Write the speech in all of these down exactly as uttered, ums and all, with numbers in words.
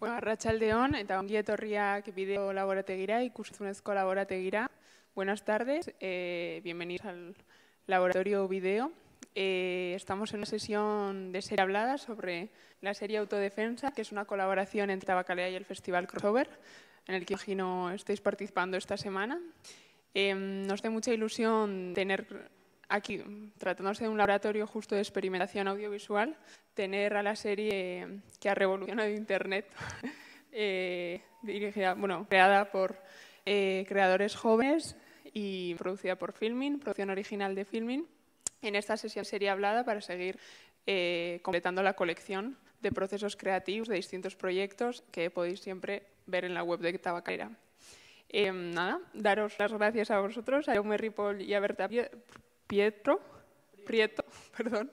Bueno, arratsaldeon eta ongi etorriak bideo laborategira, ikusentzunezko laborategira. Buenas tardes, eh, bienvenidos al laboratorio video. Eh, estamos en una sesión de serie hablada sobre la serie Autodefensa, que es una colaboración entre Tabacalera y el Festival Crossover, en el que imagino estáis participando esta semana. Eh, nos da mucha ilusión tener aquí, tratándose de un laboratorio justo de experimentación audiovisual, tener a la serie que ha revolucionado Internet, eh, dirigida, bueno, creada por eh, creadores jóvenes y producida por Filmin, producción original de Filmin, en esta sesión serie hablada para seguir eh, completando la colección de procesos creativos de distintos proyectos que podéis siempre ver en la web de Tabacalera. Eh, nada, daros las gracias a vosotros, a Jaume Ripoll y a Berta Pietro, Prieto, perdón.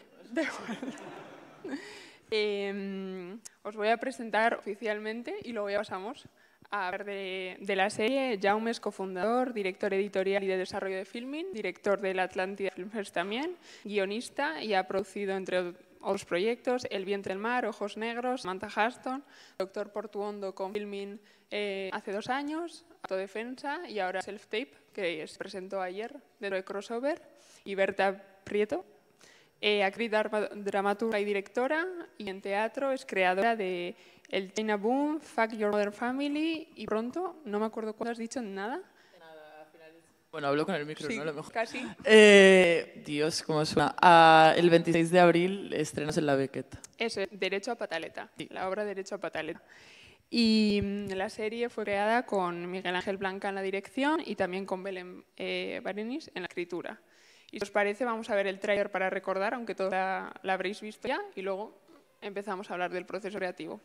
eh, os voy a presentar oficialmente y luego ya pasamos a hablar de, de la serie. Jaume es cofundador, director editorial y de desarrollo de Filmin, director del Atlántida Film Fest también, guionista y ha producido entre otros proyectos El vientre del mar, Ojos negros, Samantha Huston, Doctor Portuondo con Filmin eh, hace dos años, Autodefensa y ahora Self Tape, que se presentó ayer dentro de Crossover, y Berta Prieto, eh, actriz, dramaturga y directora, y en teatro es creadora de El China Boom, Fuck Your Mother Family y pronto, no me acuerdo cuándo has dicho, nada. Bueno, hablo con el micro, sí, ¿no? A lo mejor. Casi. Eh, Dios, ¿cómo suena? Ah, el veintiséis de abril estrenas en la Beckett. Eso, Derecho a Pataleta, Sí. la obra Derecho a Pataleta. Y mm, la serie fue creada con Miguel Ángel Blanca en la dirección y también con Belén eh, Barenis en la escritura. Y si os parece, vamos a ver el tráiler para recordar, aunque toda la, la habréis visto ya, y luego empezamos a hablar del proceso creativo.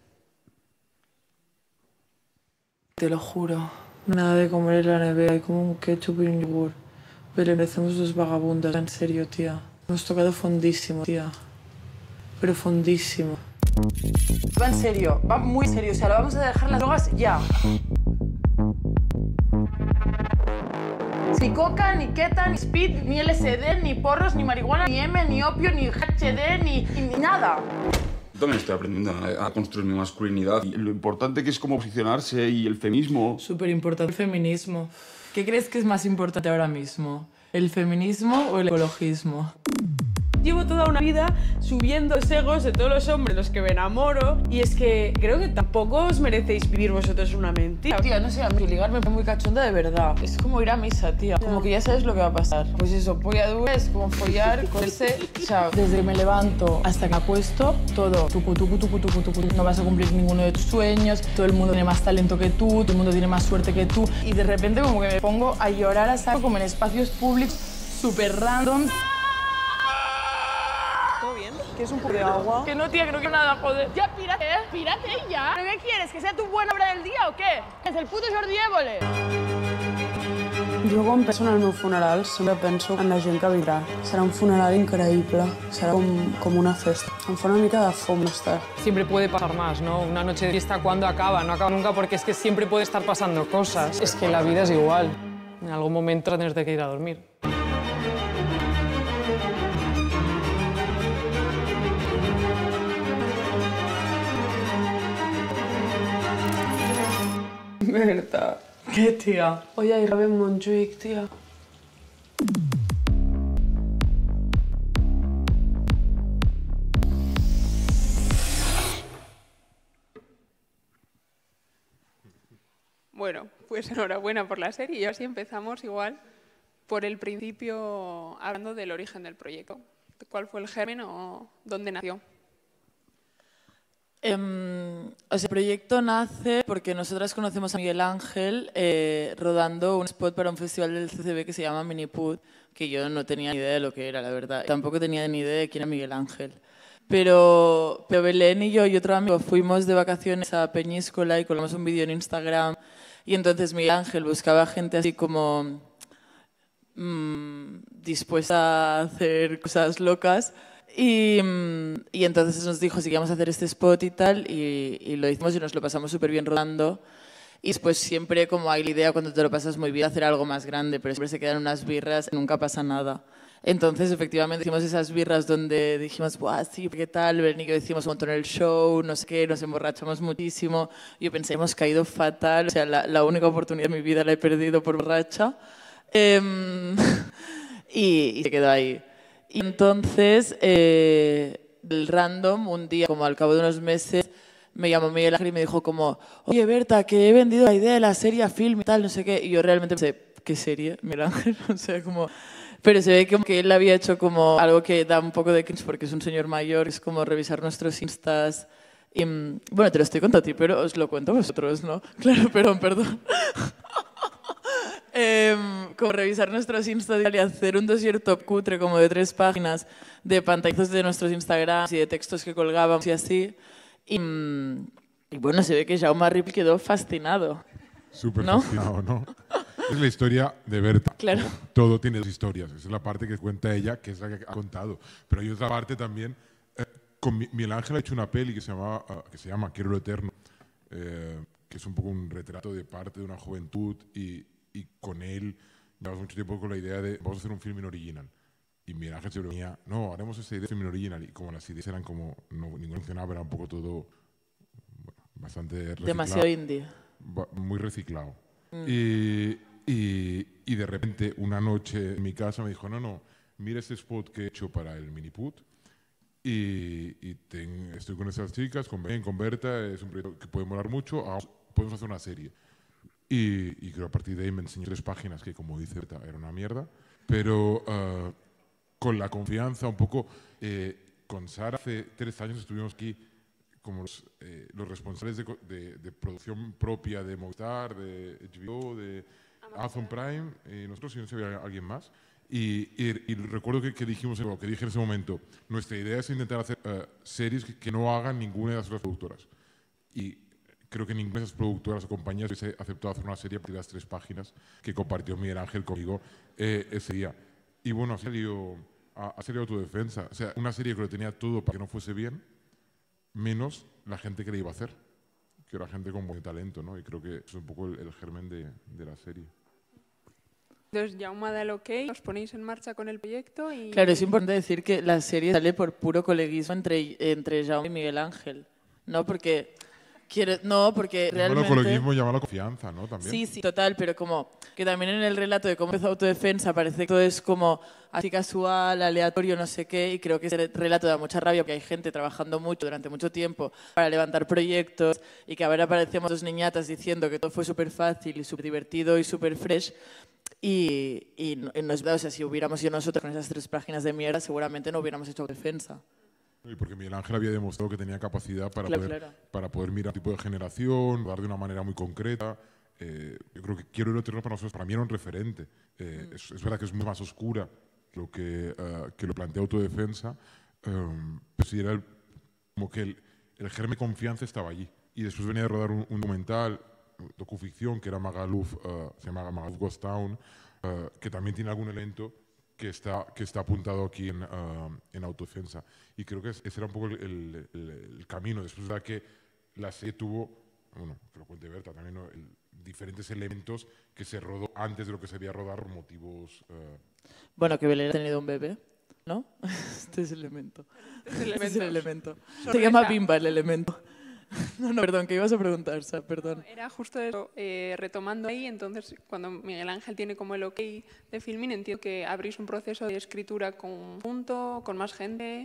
Te lo juro, nada de comer en la nevera, hay como un ketchup y un yogur. Pero empezamos dos vagabundas, en serio, tía. Hemos tocado fondísimo, tía. Pero fondísimo. Va en serio, va muy en serio, o sea, lo vamos a dejar las drogas ya. Ni coca, ni keta, ni speed, ni L S D, ni porros, ni marihuana, ni M, ni opio, ni H D, ni, ni nada. Yo también estoy aprendiendo a, a construir mi masculinidad. Y lo importante que es cómo posicionarse y el feminismo. Súper importante el feminismo. ¿Qué crees que es más importante ahora mismo? ¿El feminismo o el ecologismo? Llevo toda una vida subiendo los egos de todos los hombres los que me enamoro y es que creo que tampoco os merecéis vivir vosotros una mentira. Tía, no sé, a mí ligar me pone muy cachonda de verdad. Es como ir a misa, tía. Como que ya sabes lo que va a pasar. Pues eso, polla dura es como follar, comerse, chao. Desde que me levanto hasta que me acuesto, todo. Tucu, tucu, tucu, tucu, tucu. No vas a cumplir ninguno de tus sueños, todo el mundo tiene más talento que tú, todo el mundo tiene más suerte que tú. Y de repente como que me pongo a llorar a saco como en espacios públicos súper random. ¿Quieres un poco de agua? Que no, tía, que no quiero nada, joder. Ya, pírate, ¿eh? Pírate ya. ¿Pero qué quieres? ¿Que sea tu buena obra del día o qué? ¿Es el puto Jordi Évole? Jo quan penso en el meu funeral sempre penso en la gent que vindrà. Serà un funeral increïble, serà com, com una festa. Em fa una mica de fom estar. Siempre puede pasar más, ¿no? Una noche de fiesta, ¿cuándo acaba? No acaba nunca porque es que siempre puede estar pasando cosas. Es que la vida es igual. En algún momento tienes que ir a dormir. Berta. ¿Qué, tía? Oye, ahir rebem Montjuïc, tia. Bueno, pues enhorabuena por la serie y así empezamos igual por el principio hablando del origen del proyecto. ¿Cuál fue el germen o dónde nació? Um, o sea, el proyecto nace porque nosotras conocemos a Miguel Ángel eh, rodando un spot para un festival del C C B que se llama Miniput, que yo no tenía ni idea de lo que era, la verdad. Tampoco tenía ni idea de quién era Miguel Ángel. Pero, pero Belén y yo y otro amigo fuimos de vacaciones a Peñíscola y colgamos un vídeo en Instagram y entonces Miguel Ángel buscaba gente así como mmm, dispuesta a hacer cosas locas. Y, y entonces nos dijo si queríamos hacer este spot y tal, y, y lo hicimos y nos lo pasamos súper bien rodando. Y después siempre como hay la idea cuando te lo pasas muy bien hacer algo más grande, pero siempre se quedan unas birras y nunca pasa nada. Entonces, efectivamente, hicimos esas birras donde dijimos, ¡buah, sí, qué tal! Belén y yo hicimos un montón el show, no sé qué, nos emborrachamos muchísimo. Yo pensé, hemos caído fatal, o sea, la, la única oportunidad de mi vida la he perdido por borracha. Eh, y, y se quedó ahí. Y entonces, eh, del random, un día, como al cabo de unos meses, me llamó Miguel Ángel y me dijo como, oye, Berta, que he vendido la idea de la serie a film y tal, no sé qué. Y yo realmente pensé, ¿qué serie, Miguel Ángel? O sea, como... Pero se ve como que él había hecho como algo que da un poco de cringe porque es un señor mayor, es como revisar nuestros instas. Y, bueno, te lo estoy contando a ti, pero os lo cuento a vosotros, ¿no? Claro, perdón, perdón. eh, como revisar nuestros instas y hacer un dossier top cutre como de tres páginas de pantallazos de nuestros Instagrams y de textos que colgábamos y así. Y, y bueno, se ve que Jaume Ripoll quedó fascinado. Súper ¿no? fascinado, ¿no? Es la historia de Berta. Claro. Todo tiene dos historias. Esa es la parte que cuenta ella, que es la que ha contado. Pero hay otra parte también. Eh, con Miguel Ángel ha hecho una peli que se llama, uh, que se llama Quiero lo Eterno, eh, que es un poco un retrato de parte de una juventud y, y con él llevamos mucho tiempo con la idea de vamos a hacer un film original. Y Miguel Ángel se venía, no, haremos esa idea de film original. Y como las ideas eran como, no, ninguna funcionaba, era un poco todo bueno, bastante reciclado. Demasiado indie. Muy reciclado. Mm. Y, y, y de repente una noche en mi casa me dijo, no, no, mira este spot que he hecho para el Miniput y, y ten, estoy con esas chicas, con Ben, con Berta, es un proyecto que puede molar mucho, vamos, podemos hacer una serie. Y, y creo a partir de ahí me enseñó tres páginas que, como dice Berta, era una mierda, pero uh, con la confianza un poco, eh, con Sara hace tres años estuvimos aquí como los, eh, los responsables de, de, de producción propia de Movistar, de H B O, de Amazon Prime, y nosotros, si no se había alguien más. Y, y, y recuerdo que, que dijimos, lo que dije en ese momento, nuestra idea es intentar hacer uh, series que, que no hagan ninguna de las otras productoras. Y creo que ninguna de esas productoras o compañías hubiese aceptado hacer una serie a partir de las tres páginas que compartió Miguel Ángel conmigo eh, ese día. Y bueno, ha salido, ha, ha salido Autodefensa. O sea, una serie que lo tenía todo para que no fuese bien, menos la gente que le iba a hacer, que era gente con buen talento, ¿no? Y creo que es un poco el, el germen de, de la serie. Entonces, Jaume da el ok, os ponéis en marcha con el proyecto y... Claro, es importante decir que la serie sale por puro coleguismo entre, entre Jaume y Miguel Ángel, ¿no? Porque... Quiero, no, porque realmente... Llámalo coleguismo, llámalo confianza, ¿no? También. Sí, sí, total, pero como que también en el relato de cómo empezó Autodefensa parece que todo es como así casual, aleatorio, no sé qué, y creo que ese relato da mucha rabia porque hay gente trabajando mucho durante mucho tiempo para levantar proyectos y que ahora aparecemos dos niñatas diciendo que todo fue súper fácil y súper divertido y súper fresh. Y, y, y nos, o sea, si hubiéramos ido nosotros con esas tres páginas de mierda, seguramente no hubiéramos hecho Autodefensa. Y porque Miguel Ángel había demostrado que tenía capacidad para, claro, poder, claro. para poder mirar un tipo de generación, dar de una manera muy concreta. Eh, yo creo que Quiero lo Eterno para nosotros, para mí era un referente. Eh, mm. es, es verdad que es mucho más oscura que lo que, uh, que lo plantea Autodefensa, um, pero sí era el, como que el, el germen de confianza estaba allí. Y después venía de rodar un, un documental, docuficción, que era Magaluf, uh, se llama Magaluf Ghost Town, uh, que también tiene algún elemento que está, que está apuntado aquí en, uh, en Autodefensa. Y creo que ese era un poco el, el, el, el camino. Después de que la serie tuvo, bueno, que lo cuente Berta también, ¿no? el, diferentes elementos que se rodó antes de lo que se debía rodar por motivos... Uh... Bueno, que Belén ha tenido un bebé, ¿no? Este es el elemento. Este es el elemento. Este es el elemento. Se llama Bimba el elemento. No, no, perdón, ¿qué ibas a preguntar, Sa? Perdón. Era justo eso, eh, retomando ahí, entonces cuando Miguel Ángel tiene como el ok de filming, entiendo que abrís un proceso de escritura conjunto, con más gente...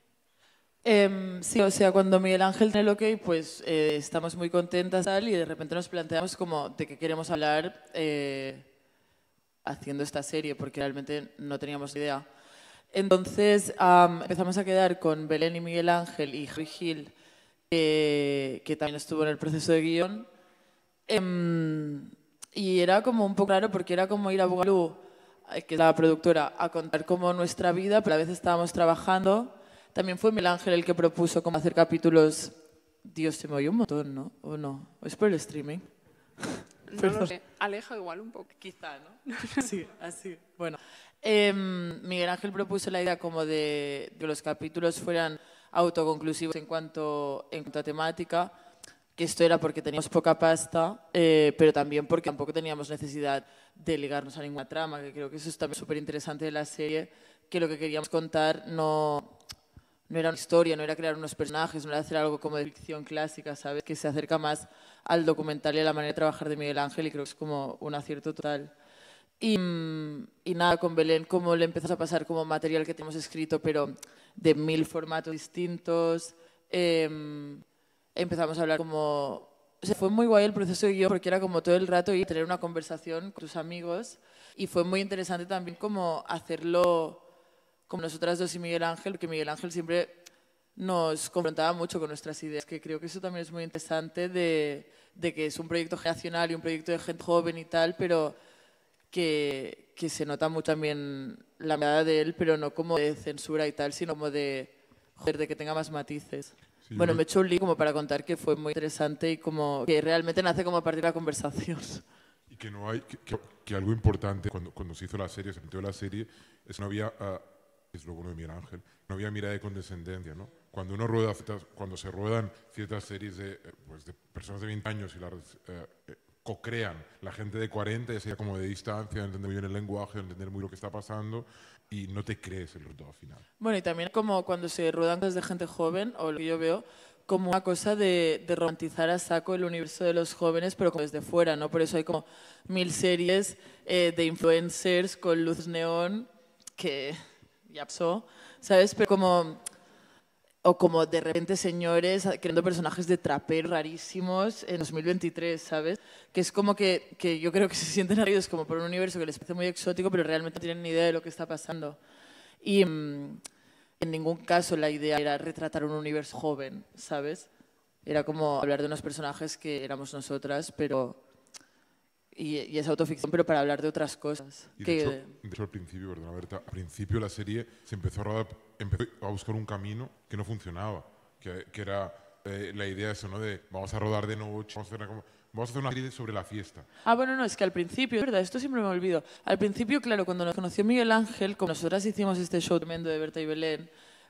Eh, sí, o sea, cuando Miguel Ángel tiene el ok, pues eh, estamos muy contentas tal, y de repente nos planteamos como de qué queremos hablar eh, haciendo esta serie, porque realmente no teníamos idea. Entonces um, empezamos a quedar con Belén y Miguel Ángel y Javi Gil, eh, que también estuvo en el proceso de guión. Eh, y era como un poco raro porque era como ir a Bugalú, que es la productora, a contar como nuestra vida, pero a veces estábamos trabajando. También fue Miguel Ángel el que propuso cómo hacer capítulos... Dios, se me oye un montón, ¿no? ¿O no? ¿O es por el streaming? No lo sé. Aleja igual un poco. Quizá, ¿no? Sí, así. Bueno. Eh, Miguel Ángel propuso la idea como de que los capítulos fueran autoconclusivos en cuanto, en cuanto a temática, que esto era porque teníamos poca pasta, eh, pero también porque tampoco teníamos necesidad de ligarnos a ninguna trama, que creo que eso es también súper interesante de la serie, que lo que queríamos contar no, no era una historia, no era crear unos personajes, no era hacer algo como de ficción clásica, ¿sabes? Que se acerca más al documental y a la manera de trabajar de Miguel Ángel y creo que es como un acierto total. Y, y nada, con Belén como le empezó a pasar como material que tenemos escrito, pero de mil formatos distintos. Eh, empezamos a hablar como... O sea, fue muy guay el proceso de guión porque era como todo el rato ir a tener una conversación con tus amigos y fue muy interesante también como hacerlo como nosotras dos y Miguel Ángel, porque Miguel Ángel siempre nos confrontaba mucho con nuestras ideas, que creo que eso también es muy interesante de, de que es un proyecto generacional y un proyecto de gente joven y tal, pero que, que se nota mucho también la mirada de él, pero no como de censura y tal, sino como de, joder, de que tenga más matices. Sí, bueno, me he hecho un lío como para contar que fue muy interesante y como que realmente nace como a partir de la conversación. Y que no hay, que, que, que algo importante cuando, cuando se hizo la serie, se planteó la serie, es que no había, uh, es lo bueno de Miguel Ángel, no había mirada de condescendencia, ¿no? Cuando uno rueda, cuando se ruedan ciertas series de, pues, de personas de veinte años y las uh, co-crean la gente de cuarenta, ya sea como de distancia, entender muy bien el lenguaje, entender muy lo que está pasando y no te crees el resultado final. Bueno, y también como cuando se ruedan cosas de gente joven, o lo que yo veo, como una cosa de, de romantizar a saco el universo de los jóvenes, pero como desde fuera, ¿no? Por eso hay como mil series eh, de influencers con luz neón, que ya pasó, ¿sabes? Pero como... O como de repente señores creando personajes de traperos rarísimos en dos mil veintitrés, ¿sabes? Que es como que, que yo creo que se sienten atraídos como por un universo que les parece muy exótico, pero realmente no tienen ni idea de lo que está pasando. Y mmm, en ningún caso la idea era retratar un universo joven, ¿sabes? Era como hablar de unos personajes que éramos nosotras, pero... Y, y es autoficción, pero para hablar de otras cosas. Y de, que... hecho, de hecho, al principio, perdona, Berta, al principio la serie se empezó a rodar, empezó a buscar un camino que no funcionaba, que, que era eh, la idea de eso, ¿no? De vamos a rodar de noche, vamos a hacer una, vamos a hacer una serie sobre la fiesta. Ah, bueno, no, es que al principio, es verdad, esto siempre me olvido. Al principio, claro, cuando nos conoció Miguel Ángel, como nosotras hicimos este show tremendo de Berta y Belén,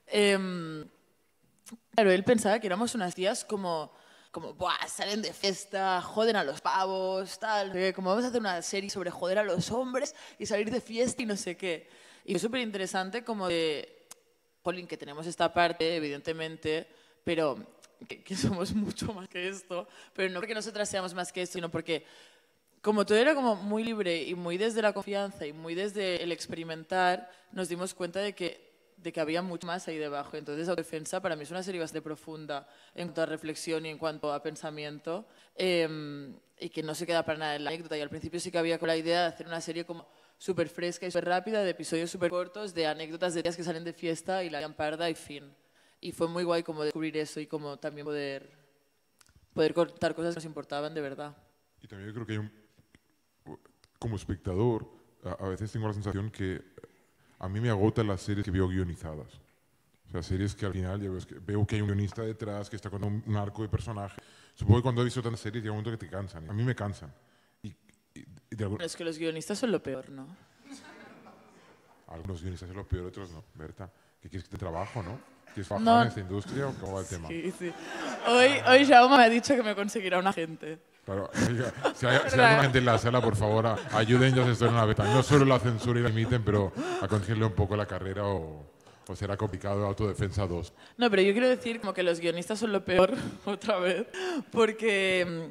eh, claro, él pensaba que éramos unas tías como... como, buah, salen de fiesta, joden a los pavos, tal, como vamos a hacer una serie sobre joder a los hombres y salir de fiesta y no sé qué. Y fue súper interesante como de, jolín, que tenemos esta parte, evidentemente, pero que, que somos mucho más que esto, pero no porque nosotras seamos más que esto, sino porque como todo era como muy libre y muy desde la confianza y muy desde el experimentar, nos dimos cuenta de que de que había mucho más ahí debajo. Entonces, Autodefensa para mí es una serie bastante profunda en cuanto a reflexión y en cuanto a pensamiento, eh, y que no se queda para nada en la anécdota. Y al principio sí que había con la idea de hacer una serie como súper fresca y súper rápida, de episodios súper cortos, de anécdotas de días que salen de fiesta y la lian parda y fin. Y fue muy guay como descubrir eso y como también poder, poder contar cosas que nos importaban de verdad. Y también yo creo que hay un... Como espectador, a, a veces tengo la sensación que a mí me agotan las series que veo guionizadas. O sea, series que al final veo que, veo que hay un guionista detrás, que está con un, un arco de personaje. Supongo que cuando he visto tantas series llega un momento que te cansan. A mí me cansan. Y, y, y de algún... Pero es que los guionistas son lo peor, ¿no? Algunos guionistas son lo peor, otros no. Berta, ¿qué quieres que te trabajo, no? ¿Quieres trabajar no. en esta industria o cómo va el tema? Sí, sí. Hoy, hoy Jaume me ha dicho que me conseguirá un agente. Claro, oiga, si hay, si hay alguna gente en la sala, por favor, ayuden ya a estoy en una beta. No solo la censura y la imiten, pero aconsejenle un poco la carrera o, o será complicado Autodefensa dos. No, pero yo quiero decir como que los guionistas son lo peor, otra vez, porque,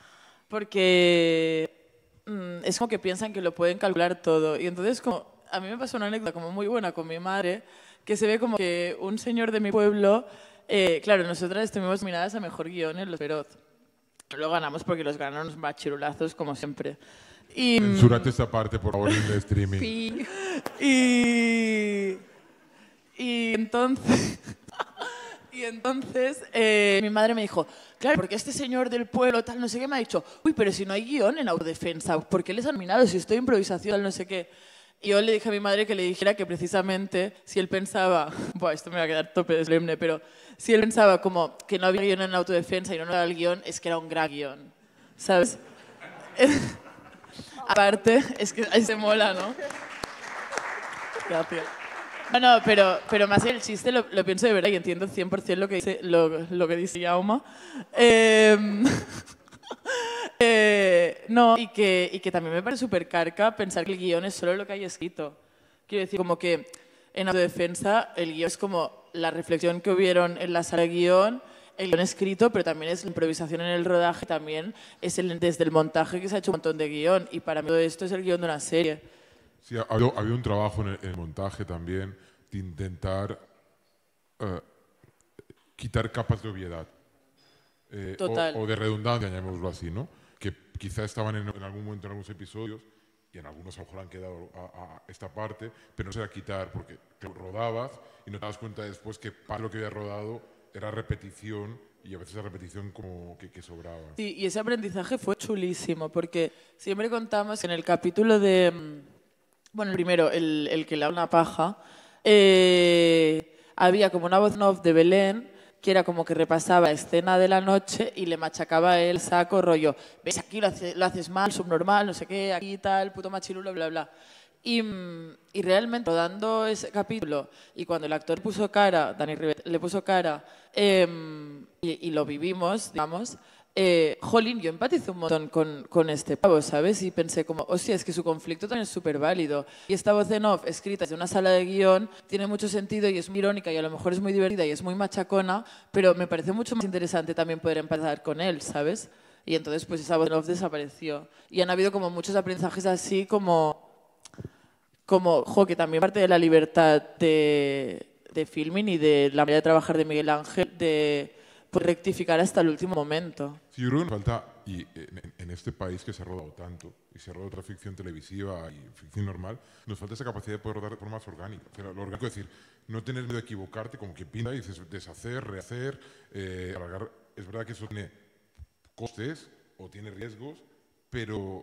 porque mm, es como que piensan que lo pueden calcular todo. Y entonces, como, a mí me pasó una anécdota como muy buena con mi madre, que se ve como que un señor de mi pueblo, eh, claro, nosotras estuvimos nominadas a Mejor Guión en Los Feroz. Lo ganamos porque los ganaron unos machirulazos, como siempre. Y, Censúrate esta parte, por favor, en el streaming. Sí. Y, y entonces, y entonces eh, mi madre me dijo, claro, porque este señor del pueblo, tal, no sé qué, me ha dicho, uy, pero si no hay guión en Autodefensa, ¿por qué les han nominado? Si estoy en improvisación, tal, no sé qué. Y yo le dije a mi madre que le dijera que precisamente si él pensaba, buah, esto me va a quedar tope de solemne, pero si él pensaba como que no había guión en Autodefensa y no era el guión, es que era un gran guión, ¿sabes? Aparte, es que ahí se mola, ¿no? Gracias. No, no, pero, pero más el chiste lo, lo pienso de verdad y entiendo cien por cien lo que dice, lo, lo que dice Jaume. Eh, Eh, no, y que, y que también me parece súper carca pensar que el guión es solo lo que hay escrito. Quiero decir, como que en autodefensa el guión es como la reflexión que hubieron en la sala de guión, el guión escrito, pero también es la improvisación en el rodaje, también es el, desde el montaje que se ha hecho un montón de guión. Y para mí todo esto es el guión de una serie. Sí, había, había un trabajo en el, en el montaje también de intentar uh, quitar capas de obviedad. Eh, Total. O, o de redundancia, llamémoslo así, ¿no? Que quizá estaban en, en algún momento en algunos episodios y en algunos a lo mejor han quedado a, a esta parte, pero no se era quitar porque rodabas y no te das cuenta después que para lo que habías rodado era repetición y a veces esa repetición como que, que sobraba. Sí, y ese aprendizaje fue chulísimo porque siempre contamos que en el capítulo de... Bueno, el primero, el, el que le da una paja, eh, había como una voz en off de Belén que era como que repasaba escena de la noche y le machacaba el saco rollo, ves aquí lo, hace, lo haces mal, subnormal, no sé qué, aquí tal, puto machirulo, bla, bla. Y, y realmente rodando ese capítulo y cuando el actor puso cara, Dani Ribet, le puso cara eh, y, y lo vivimos, digamos, eh, jolín, yo empaticé un montón con, con este pavo, ¿sabes? Y pensé como, hostia, es que su conflicto también es súper válido. Y esta voz en off, escrita desde una sala de guión, tiene mucho sentido y es muy irónica y a lo mejor es muy divertida y es muy machacona, pero me parece mucho más interesante también poder empatizar con él, ¿sabes? Y entonces pues esa voz en off desapareció. Y han habido como muchos aprendizajes así como... como, jo, que también parte de la libertad de, de filming y de la manera de trabajar de Miguel Ángel, de pues, rectificar hasta el último momento. Sí, yo creo que nos falta, y en, en este país que se ha rodado tanto, y se ha rodado otra ficción televisiva y ficción normal, nos falta esa capacidad de poder rodar de forma más orgánica. O sea, lo orgánico es decir, no tener miedo de equivocarte, como que pinta y dices, deshacer, rehacer, eh, alargar. Es verdad que eso tiene costes o tiene riesgos, pero...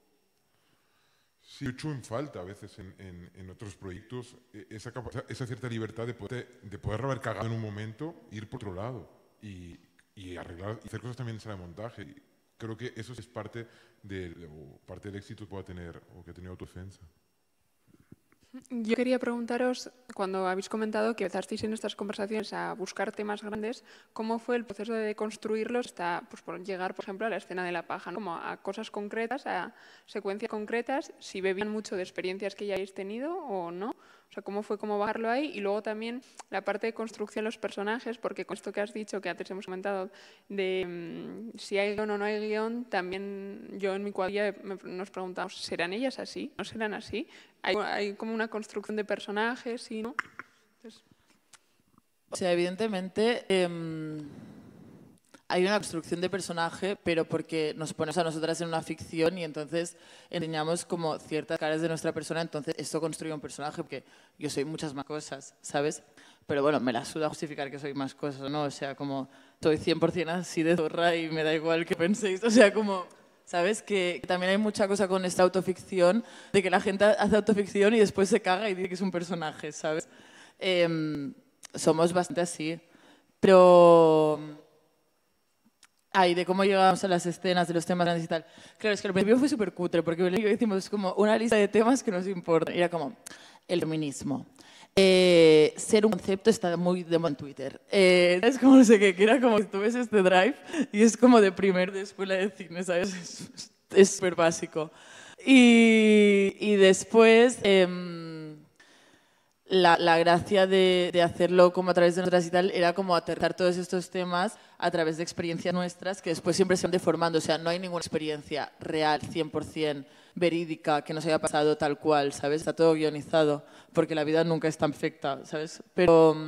Sí, yo echo en falta a veces en, en, en otros proyectos esa, esa cierta libertad de poder, de poder haber cagado en un momento, ir por otro lado y, y arreglar y hacer cosas también en sala de montaje. Y creo que eso es parte del, o parte del éxito que pueda tener o que ha tenido Autodefensa. Yo quería preguntaros, cuando habéis comentado que empezasteis en estas conversaciones a buscar temas grandes, ¿cómo fue el proceso de construirlos hasta pues, por llegar, por ejemplo, a la escena de la paja, ¿no? Como a cosas concretas, a secuencias concretas, si bebían mucho de experiencias que ya habéis tenido o no? O sea, ¿cómo fue cómo bajarlo ahí? Y luego también la parte de construcción de los personajes, porque con esto que has dicho, que antes hemos comentado, de mmm, si hay guión o no hay guión, también yo en mi cuadrilla me, nos preguntamos, ¿serán ellas así? ¿No serán así? Hay, hay como una construcción de personajes, ¿sí, no? Entonces... O sea, evidentemente eh, hay una construcción de personaje, pero porque nos ponemos a nosotras en una ficción y entonces enseñamos como ciertas caras de nuestra persona, entonces esto construye un personaje, porque yo soy muchas más cosas, ¿sabes? Pero bueno, me la suda justificar que soy más cosas, ¿no? O sea, como soy cien por cien así de zorra y me da igual que penséis, o sea, como... ¿Sabes? Que también hay mucha cosa con esta autoficción, de que la gente hace autoficción y después se caga y dice que es un personaje, ¿sabes? Eh, somos bastante así. Pero... Ay, de cómo llegamos a las escenas, de los temas grandes y tal. Claro, es que al principio fue súper cutre, porque lo que hicimos como una lista de temas que nos importan. Era como el feminismo. Eh, ser un concepto está muy de moda en Twitter. Eh, es como no sé qué, que era como si tú ves este drive y es como de primer de escuela de cine, ¿sabes? Es súper básico. Y, y después, eh, la, la gracia de, de hacerlo como a través de nosotras y tal era como aterrizar todos estos temas a través de experiencias nuestras que después siempre se van deformando. O sea, no hay ninguna experiencia real, cien por cien verídica, que nos haya pasado tal cual, ¿sabes? Está todo guionizado, porque la vida nunca es tan perfecta, ¿sabes? Pero,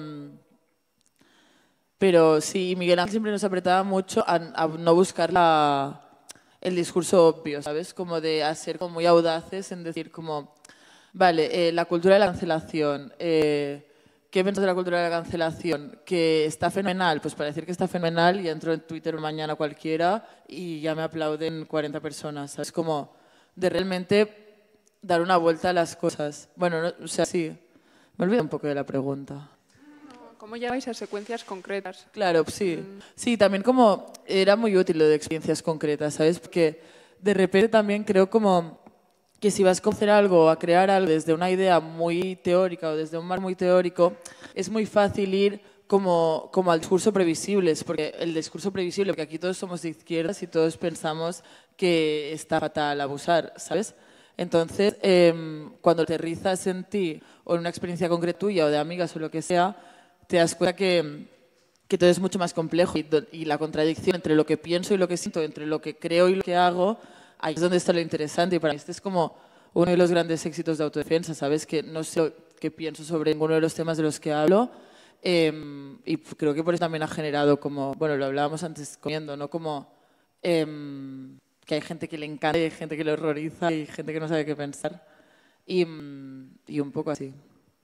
pero sí, Miguel Ángel siempre nos apretaba mucho a, a no buscar la, el discurso obvio, ¿sabes? Como de a ser como muy audaces en decir como, vale, eh, la cultura de la cancelación, eh, ¿qué piensas de la cultura de la cancelación? ¿Que está fenomenal? Pues para decir que está fenomenal y entro en Twitter mañana cualquiera y ya me aplauden cuarenta personas, ¿sabes? Como... de realmente dar una vuelta a las cosas. Bueno, no, o sea, sí. Me olvidé un poco de la pregunta. ¿Cómo llegáis a secuencias concretas? Claro, sí. Sí, también como era muy útil lo de experiencias concretas, ¿sabes? Porque de repente también creo como que si vas a hacer algo o a crear algo desde una idea muy teórica o desde un mar muy teórico, es muy fácil ir como, como al discurso previsible, porque el discurso previsible, porque aquí todos somos de izquierdas y todos pensamos que está fatal abusar, ¿sabes? Entonces, eh, cuando aterrizas en ti o en una experiencia concreta tuya o de amigas o lo que sea, te das cuenta que, que todo es mucho más complejo y, y la contradicción entre lo que pienso y lo que siento, entre lo que creo y lo que hago, ahí es donde está lo interesante. Y para mí este es como uno de los grandes éxitos de autodefensa, ¿sabes? Que no sé lo que pienso sobre ninguno de los temas de los que hablo. Eh, y creo que por eso también ha generado como, bueno, lo hablábamos antes comiendo, ¿no? Como eh, que hay gente que le encanta, hay gente que le horroriza, y gente que no sabe qué pensar. Y, y un poco así.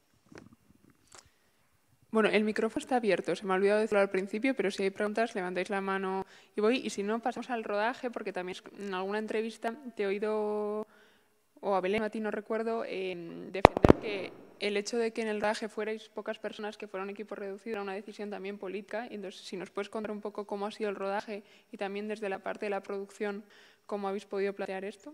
Bueno, el micrófono está abierto, se me ha olvidado decirlo al principio, pero si hay preguntas, levantáis la mano y voy. Y si no, pasamos al rodaje, porque también en alguna entrevista te he oído, o a Belén, a ti no recuerdo, eh, defender que el hecho de que en el rodaje fuerais pocas personas, que fuera un equipo reducido, era una decisión también política. Entonces, si nos puedes contar un poco cómo ha sido el rodaje y también desde la parte de la producción, cómo habéis podido plantear esto.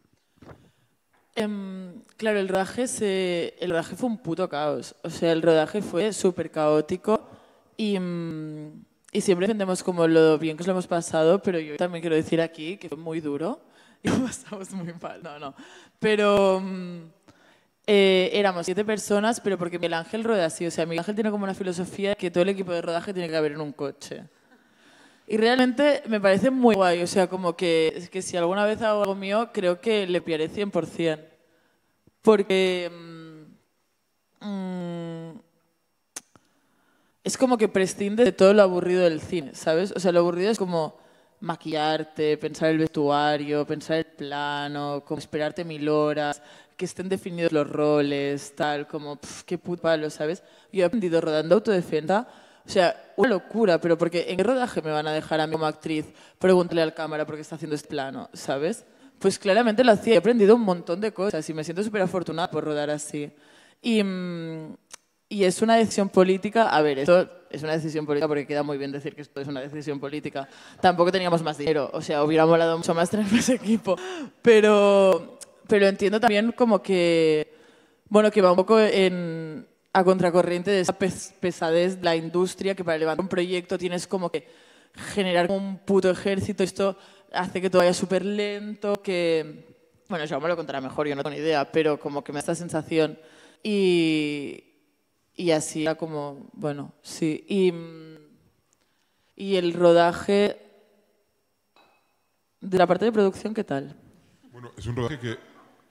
Um, claro, el rodaje, se, el rodaje fue un puto caos. O sea, el rodaje fue súper caótico y, um, y siempre defendemos como lo bien que os lo hemos pasado, pero yo también quiero decir aquí que fue muy duro y lo pasamos muy mal. No, no. Pero um, eh, éramos siete personas, pero porque Miguel Ángel rueda así. O sea, Miguel Ángel tiene como una filosofía que todo el equipo de rodaje tiene que haber en un coche. Y realmente me parece muy guay, o sea, como que, que si alguna vez hago algo mío, creo que le pillaré cien por cien. Porque mmm, mmm, es como que prescinde de todo lo aburrido del cine, ¿sabes? O sea, lo aburrido es como maquillarte, pensar el vestuario, pensar el plano, como esperarte mil horas, que estén definidos los roles, tal, como, pff, qué puto palo, ¿sabes? Yo he aprendido rodando autodefensa. O sea, una locura, pero porque ¿en qué rodaje me van a dejar a mí como actriz preguntarle al cámara por qué está haciendo este plano, ¿sabes? Pues claramente lo hacía. He aprendido un montón de cosas y me siento súper afortunada por rodar así. Y, y es una decisión política. A ver, esto es una decisión política porque queda muy bien decir que esto es una decisión política. Tampoco teníamos más dinero. O sea, hubiera molado mucho más tener más equipo. Pero, pero entiendo también como que, bueno, que va un poco en... a contracorriente de esa pes pesadez de la industria, que para levantar un proyecto tienes como que generar un puto ejército. Esto hace que todo vaya súper lento, que... Bueno, yo me lo contará mejor, yo no tengo ni idea, pero como que me da esta sensación. Y, y así era como, bueno, sí. Y, y el rodaje de la parte de producción, ¿qué tal? Bueno, es un rodaje que,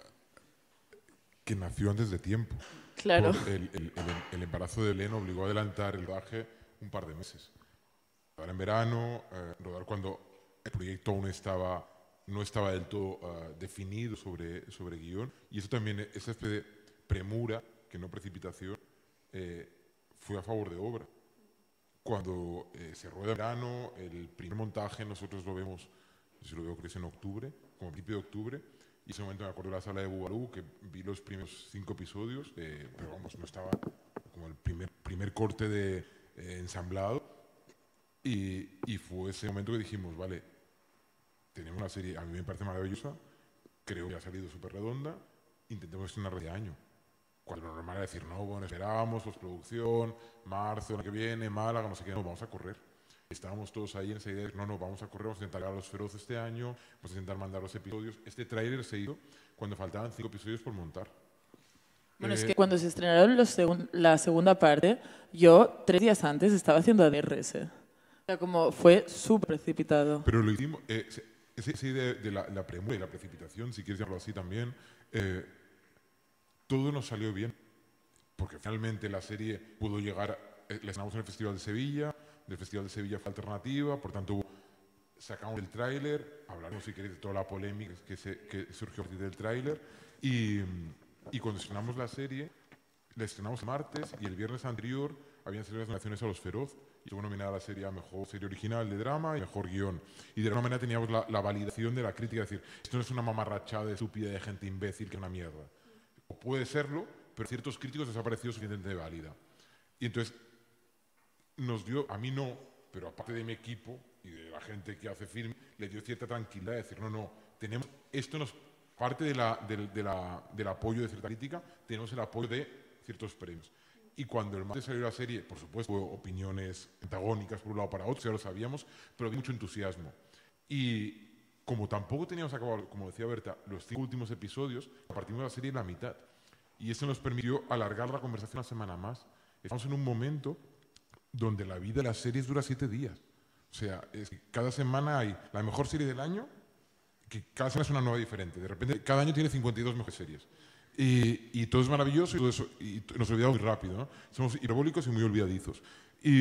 que nació antes de tiempo. Claro. El, el, el, el embarazo de Belén obligó a adelantar el rodaje un par de meses. Rodar en verano, eh, rodar cuando el proyecto aún estaba, no estaba del todo uh, definido sobre, sobre guión. Y eso también, esa especie de premura, que no precipitación, eh, fue a favor de obra. Cuando eh, se rueda en verano, el primer montaje nosotros lo vemos, yo lo veo creo que es en octubre, como a principio de octubre. Y ese momento me acuerdo de la sala de Bugalú, que vi los primeros cinco episodios, eh, pero vamos, no estaba como el primer, primer corte de eh, ensamblado. Y, y fue ese momento que dijimos, vale, tenemos una serie, a mí me parece maravillosa, creo que ha salido súper redonda, intentemos estrenar de año. Cuando lo normal era decir, no, bueno, esperábamos, postproducción, marzo, el año que viene, Málaga, no sé qué, no, vamos a correr. Estábamos todos ahí en esa idea de, no, no, vamos a correr, vamos a intentar grabar Los Feroces este año, vamos a intentar mandar los episodios. Este tráiler se hizo cuando faltaban cinco episodios por montar. Bueno, eh, es que cuando se estrenaron los segun la segunda parte, yo tres días antes estaba haciendo A D R S. O sea, como fue súper precipitado. Pero lo hicimos, eh, esa, esa idea de la, la premura y la precipitación, si quieres llamarlo así también, eh, todo nos salió bien. Porque finalmente la serie pudo llegar, eh, la estrenamos en el Festival de Sevilla, del Festival de Sevilla fue alternativa, por tanto sacamos el tráiler, hablaremos si queréis de toda la polémica que, se, que surgió a partir del tráiler, y, y cuando estrenamos la serie, la estrenamos el martes y el viernes anterior habían salido las nominaciones a Los Feroz y estuvo nominada la serie a Mejor Serie Original de Drama y Mejor Guión. Y de alguna manera teníamos la, la validación de la crítica, es decir, esto no es una mamarrachada de estúpida de gente imbécil que es una mierda. O puede serlo, pero ciertos críticos les ha parecido suficientemente válida. Y entonces nos dio, a mí no, pero aparte de mi equipo y de la gente que hace film, le dio cierta tranquilidad de decir, no, no, tenemos, esto nos, parte de la, de, de la, del apoyo de cierta crítica, tenemos el apoyo de ciertos premios. Y cuando el martes salió la serie, por supuesto, hubo opiniones antagónicas por un lado para otro, ya lo sabíamos, pero había mucho entusiasmo. Y, como tampoco teníamos acabado, como decía Berta, los cinco últimos episodios, partimos de la serie en la mitad. Y eso nos permitió alargar la conversación una semana más. Estamos en un momento donde la vida de las series dura siete días. O sea, es que cada semana hay la mejor serie del año, que cada semana es una nueva diferente. De repente, cada año tiene cincuenta y dos mejores series. Y, y todo es maravilloso y, todo eso, y nos olvidamos muy rápido, ¿no? Somos hiperbólicos y muy olvidadizos. Y,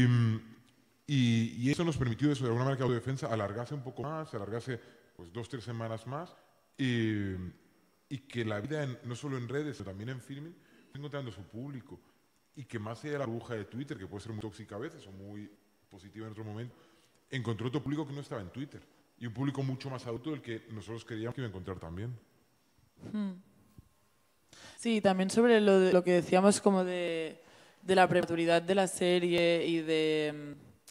y, y eso nos permitió, eso, de alguna manera, que la autodefensa alargase un poco más, alargase pues, dos, tres semanas más, y, y que la vida, en, no solo en redes, sino también en filming, está encontrando su público. Y que más allá de la burbuja de Twitter, que puede ser muy tóxica a veces o muy positiva en otro momento, encontró otro público que no estaba en Twitter. Y un público mucho más adulto del que nosotros queríamos que iba a encontrar también. Hmm. Sí, también sobre lo, de, lo que decíamos como de, de la prematuridad de la serie y de,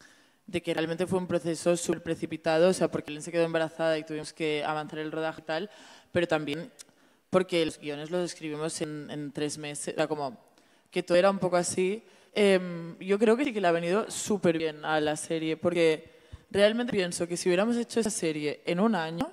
de que realmente fue un proceso súper precipitado, o sea, porque Ellen se quedó embarazada y tuvimos que avanzar el rodaje y tal, pero también porque los guiones los escribimos en, en tres meses, o sea, como que todo era un poco así. Eh, yo creo que sí que le ha venido súper bien a la serie, porque realmente pienso que si hubiéramos hecho esa serie en un año,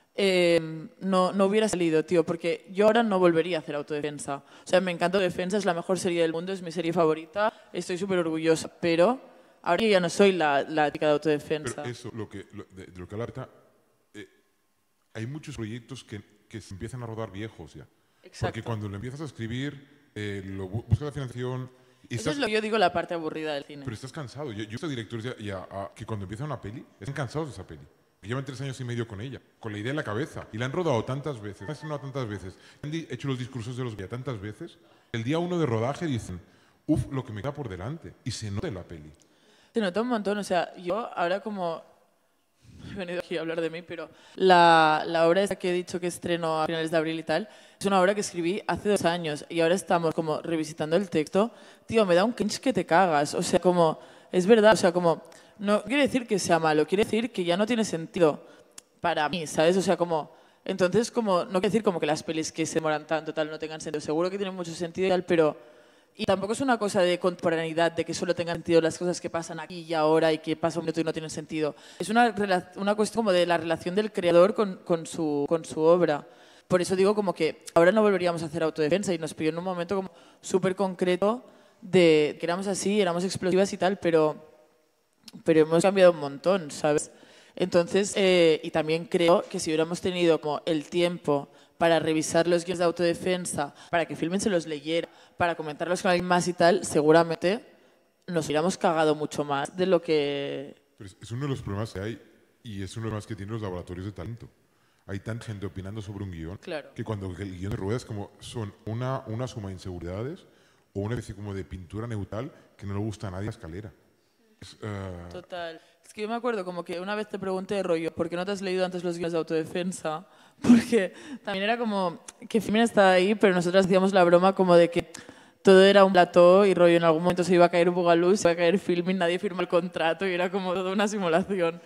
eh, no, no hubiera salido, tío, porque yo ahora no volvería a hacer Autodefensa. O sea, me encanta Autodefensa, es la mejor serie del mundo, es mi serie favorita, estoy súper orgullosa, pero ahora yo ya no soy la, la chica de Autodefensa. Pero eso, lo que, lo, de, de lo que habla Berta, eh, hay muchos proyectos que, que se empiezan a rodar viejos ya. Exacto. Porque cuando lo empiezas a escribir, eh, lo, buscas la financiación... Eso estás, es lo que yo digo, la parte aburrida del cine. Pero estás cansado. Yo, yo he visto directores ya, ya, a, que cuando empiezan una peli, están cansados de esa peli. Que llevan tres años y medio con ella, con la idea en la cabeza. Y la han rodado tantas veces, la han estrenado tantas veces, han hecho los discursos de los ya tantas veces. El día uno de rodaje dicen, uff, lo que me queda por delante. Y se nota en la peli. Se nota un montón. O sea, yo ahora como... He venido aquí a hablar de mí, pero la, la obra esa que he dicho que estreno a finales de abril y tal, es una obra que escribí hace dos años y ahora estamos como revisitando el texto. Tío, me da un cringe que te cagas. O sea, como... Es verdad, o sea, como... No quiere decir que sea malo, quiere decir que ya no tiene sentido para mí, ¿sabes? O sea, como... Entonces, como... No quiere decir como que las pelis que se demoran tanto tal no tengan sentido. Seguro que tienen mucho sentido y tal, pero... Y tampoco es una cosa de contemporaneidad, de que solo tengan sentido las cosas que pasan aquí y ahora y que pasa un minuto y no tienen sentido. Es una, una cuestión como de la relación del creador con, con, su, con su obra. Por eso digo como que ahora no volveríamos a hacer Autodefensa y nos pilló en un momento como súper concreto de que éramos así, éramos explosivas y tal, pero, pero hemos cambiado un montón, ¿sabes? Entonces, eh, y también creo que si hubiéramos tenido como el tiempo para revisar los guiones de Autodefensa, para que Filmin se los leyera, para comentarlos con alguien más y tal, seguramente nos hubiéramos cagado mucho más de lo que... Pero es, es uno de los problemas que hay y es uno de los problemas que tienen los laboratorios de talento. Hay tanta gente opinando sobre un guión claro. que cuando el guión de ruedas como son una, una suma de inseguridades o una especie como de pintura neutral que no le gusta a nadie la escalera. Es, uh... Total. Es que yo me acuerdo como que una vez te pregunté, rollo, ¿por qué no te has leído antes los guiones de Autodefensa? Porque también era como que Filmin estaba ahí, pero nosotros hacíamos la broma como de que todo era un plató y rollo en algún momento se iba a caer Bugalú, se iba a caer Filmin, nadie firmó el contrato y era como toda una simulación.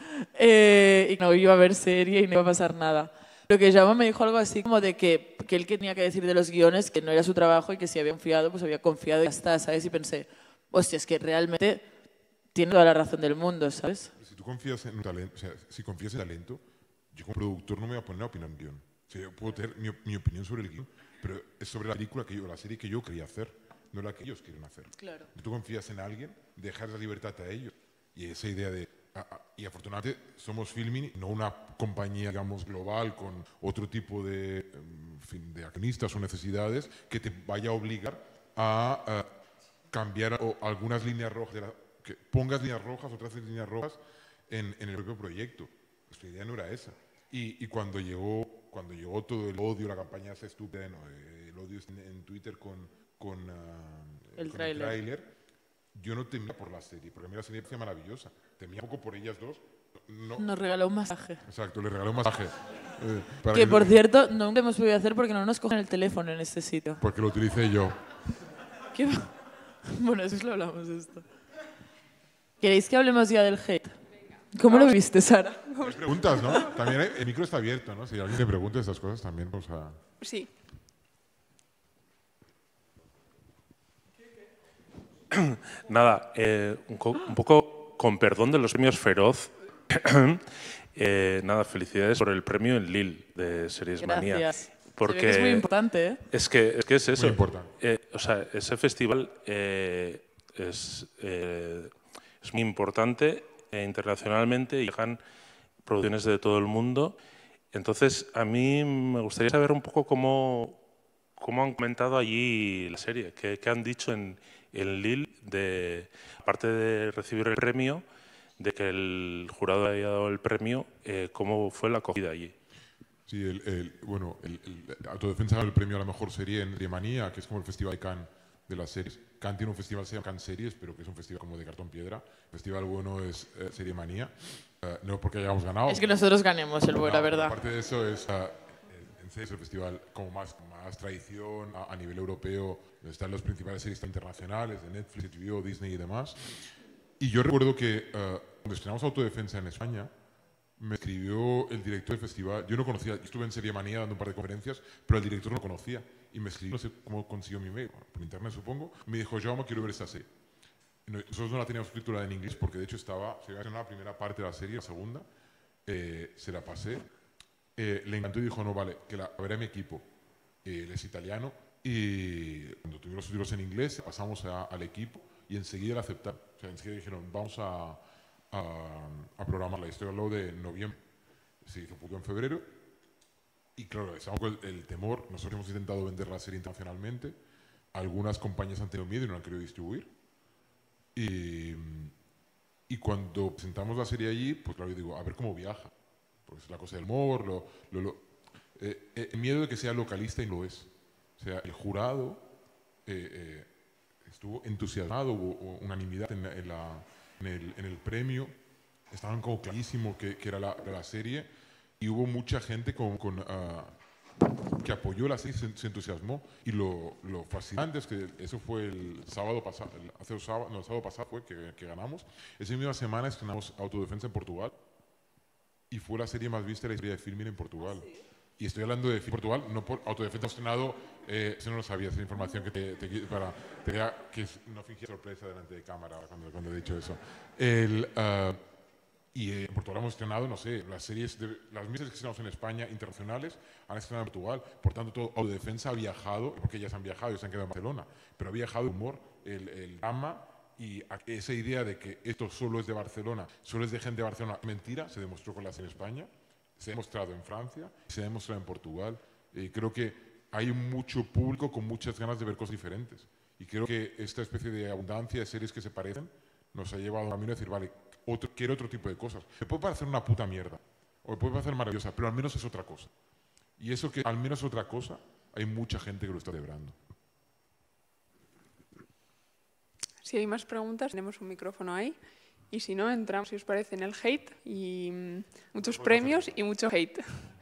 Eh, y no iba a haber serie y no iba a pasar nada. Lo que Jaume me dijo algo así como de que, que él tenía que decir de los guiones que no era su trabajo y que si había confiado, pues había confiado y ya está, ¿sabes? Y pensé, hostia, es que realmente tiene toda la razón del mundo, ¿sabes? Si tú confías en un talento, o sea, si confías en talento, yo como productor no me voy a poner a opinar en guión. O sea, yo puedo tener mi, mi opinión sobre el guión, pero es sobre la película que yo, la serie que yo quería hacer, no la que ellos quieren hacer. Claro. Si tú confías en alguien, dejar la libertad a ellos. Y esa idea de... A, a, y afortunadamente somos Filmin, no una compañía, digamos, global con otro tipo de, en fin, de accionistas o necesidades que te vaya a obligar a, a cambiar o algunas líneas rojas, de la, que pongas líneas rojas o traces líneas rojas en, en el propio proyecto. Pues la idea no era esa. Y, y cuando, llegó, cuando llegó todo el odio, la campaña esa estúpida, no, el odio en, en Twitter con, con, uh, el con tráiler, el tráiler, yo no temía por la serie, porque a mí la serie me parecía maravillosa. Temía un poco por ellas dos. No. Nos regaló un masaje. Exacto, le regalé un masaje. Eh, para que, que por cierto, nunca hemos podido hacer porque no nos cogen el teléfono en este sitio. Porque lo utilicé yo. ¿Qué? Bueno, eso es lo hablamos de esto. ¿Queréis que hablemos ya del hate? ¿Cómo lo viste, Sara? Hay preguntas, ¿no? También hay, el micro está abierto, ¿no? Si alguien te pregunta estas cosas, también vamos a... Sí. Nada, eh, un, un poco con perdón de los premios Feroz, Eh, nada, felicidades por el premio en Lille de Series Manía. Gracias. Porque Se ve que es muy importante, ¿eh? Es que es, que es eso. Muy importante. Eh, o sea, ese festival eh, es, eh, es muy importante eh, internacionalmente y llegan producciones de todo el mundo. Entonces, a mí me gustaría saber un poco cómo, cómo han comentado allí la serie, qué, qué han dicho en, en Lille, de, aparte de recibir el premio, de que el jurado haya dado el premio, eh, ¿cómo fue la acogida allí? Sí, el, el, bueno, el, el Autodefensa ganó el premio a la mejor serie en Manía, que es como el Festival de Cannes de las series. Cannes tiene un festival que se llama Cannes Series, pero que es un festival como de cartón piedra. El festival bueno es eh, Serie Manía, uh, no porque hayamos ganado. Es que nosotros ganemos el bueno, la verdad. Aparte de eso, es, uh, en series el festival como más, más tradición a, a nivel europeo, están las principales series internacionales de Netflix, H B O, Disney y demás. Y yo recuerdo que uh, cuando estrenamos Autodefensa en España, me escribió el director del festival. Yo no conocía, yo estuve en Serie Manía dando un par de conferencias, pero el director no lo conocía. Y me escribió, no sé cómo consiguió mi mail, por internet supongo. Me dijo, Jaume, quiero ver esta serie. Nosotros no la teníamos subtitulada en inglés porque de hecho estaba, se iba a hacer la primera parte de la serie, la segunda. Eh, se la pasé. Eh, le encantó y dijo, no, vale, que la verá mi equipo. Eh, él es italiano. Y cuando tuvimos los subtítulos en inglés, pasamos a, al equipo y enseguida la aceptaron. O sea, enseguida dijeron, vamos a... A, a programarla. Estoy hablando de noviembre. Se hizo poco en febrero. Y claro, estamos con el, el temor. Nosotros hemos intentado vender la serie internacionalmente. Algunas compañías han tenido miedo y no la han querido distribuir. Y, y cuando presentamos la serie allí, pues claro, yo digo, a ver cómo viaja. Porque es la cosa del humor, lo, lo, lo, eh, eh, el miedo de que sea localista y no lo es. O sea, el jurado eh, eh, estuvo entusiasmado, hubo unanimidad en la... En la En el, en el premio, estaban como clarísimo que, que era la, la serie y hubo mucha gente con, con, uh, que apoyó la serie, se, se entusiasmó y lo, lo fascinante es que eso fue el sábado pasado, hace el sábado, no, el sábado pasado fue que, que ganamos. Esa misma semana estrenamos Autodefensa en Portugal y fue la serie más vista de la historia de Filmin en Portugal. Y estoy hablando de Portugal, no por Autodefensa estrenado, eh, eso no lo sabía, esa información que te, te, para, te da, que no fingía sorpresa delante de cámara cuando, cuando he dicho eso. El, uh, y eh, en Portugal hemos estrenado, no sé, las series, de, las mismas que estrenamos en España, internacionales, han estrenado en Portugal. Por tanto, todo Autodefensa ha viajado, porque ellas han viajado y se han quedado en Barcelona, pero ha viajado el humor, el, el drama y esa idea de que esto solo es de Barcelona, solo es de gente de Barcelona, mentira, se demostró con las en España. Se ha demostrado en Francia, se ha demostrado en Portugal. Eh, creo que hay mucho público con muchas ganas de ver cosas diferentes. Y creo que esta especie de abundancia de series que se parecen nos ha llevado a un camino de decir, vale, otro, quiero otro tipo de cosas. Me puede parecer una puta mierda, o me puede parecer maravillosa, pero al menos es otra cosa. Y eso que al menos es otra cosa, hay mucha gente que lo está celebrando. Si hay más preguntas, tenemos un micrófono ahí. Y si no, entramos, si os parece, en el hate y mmm, muchos premios y mucho hate.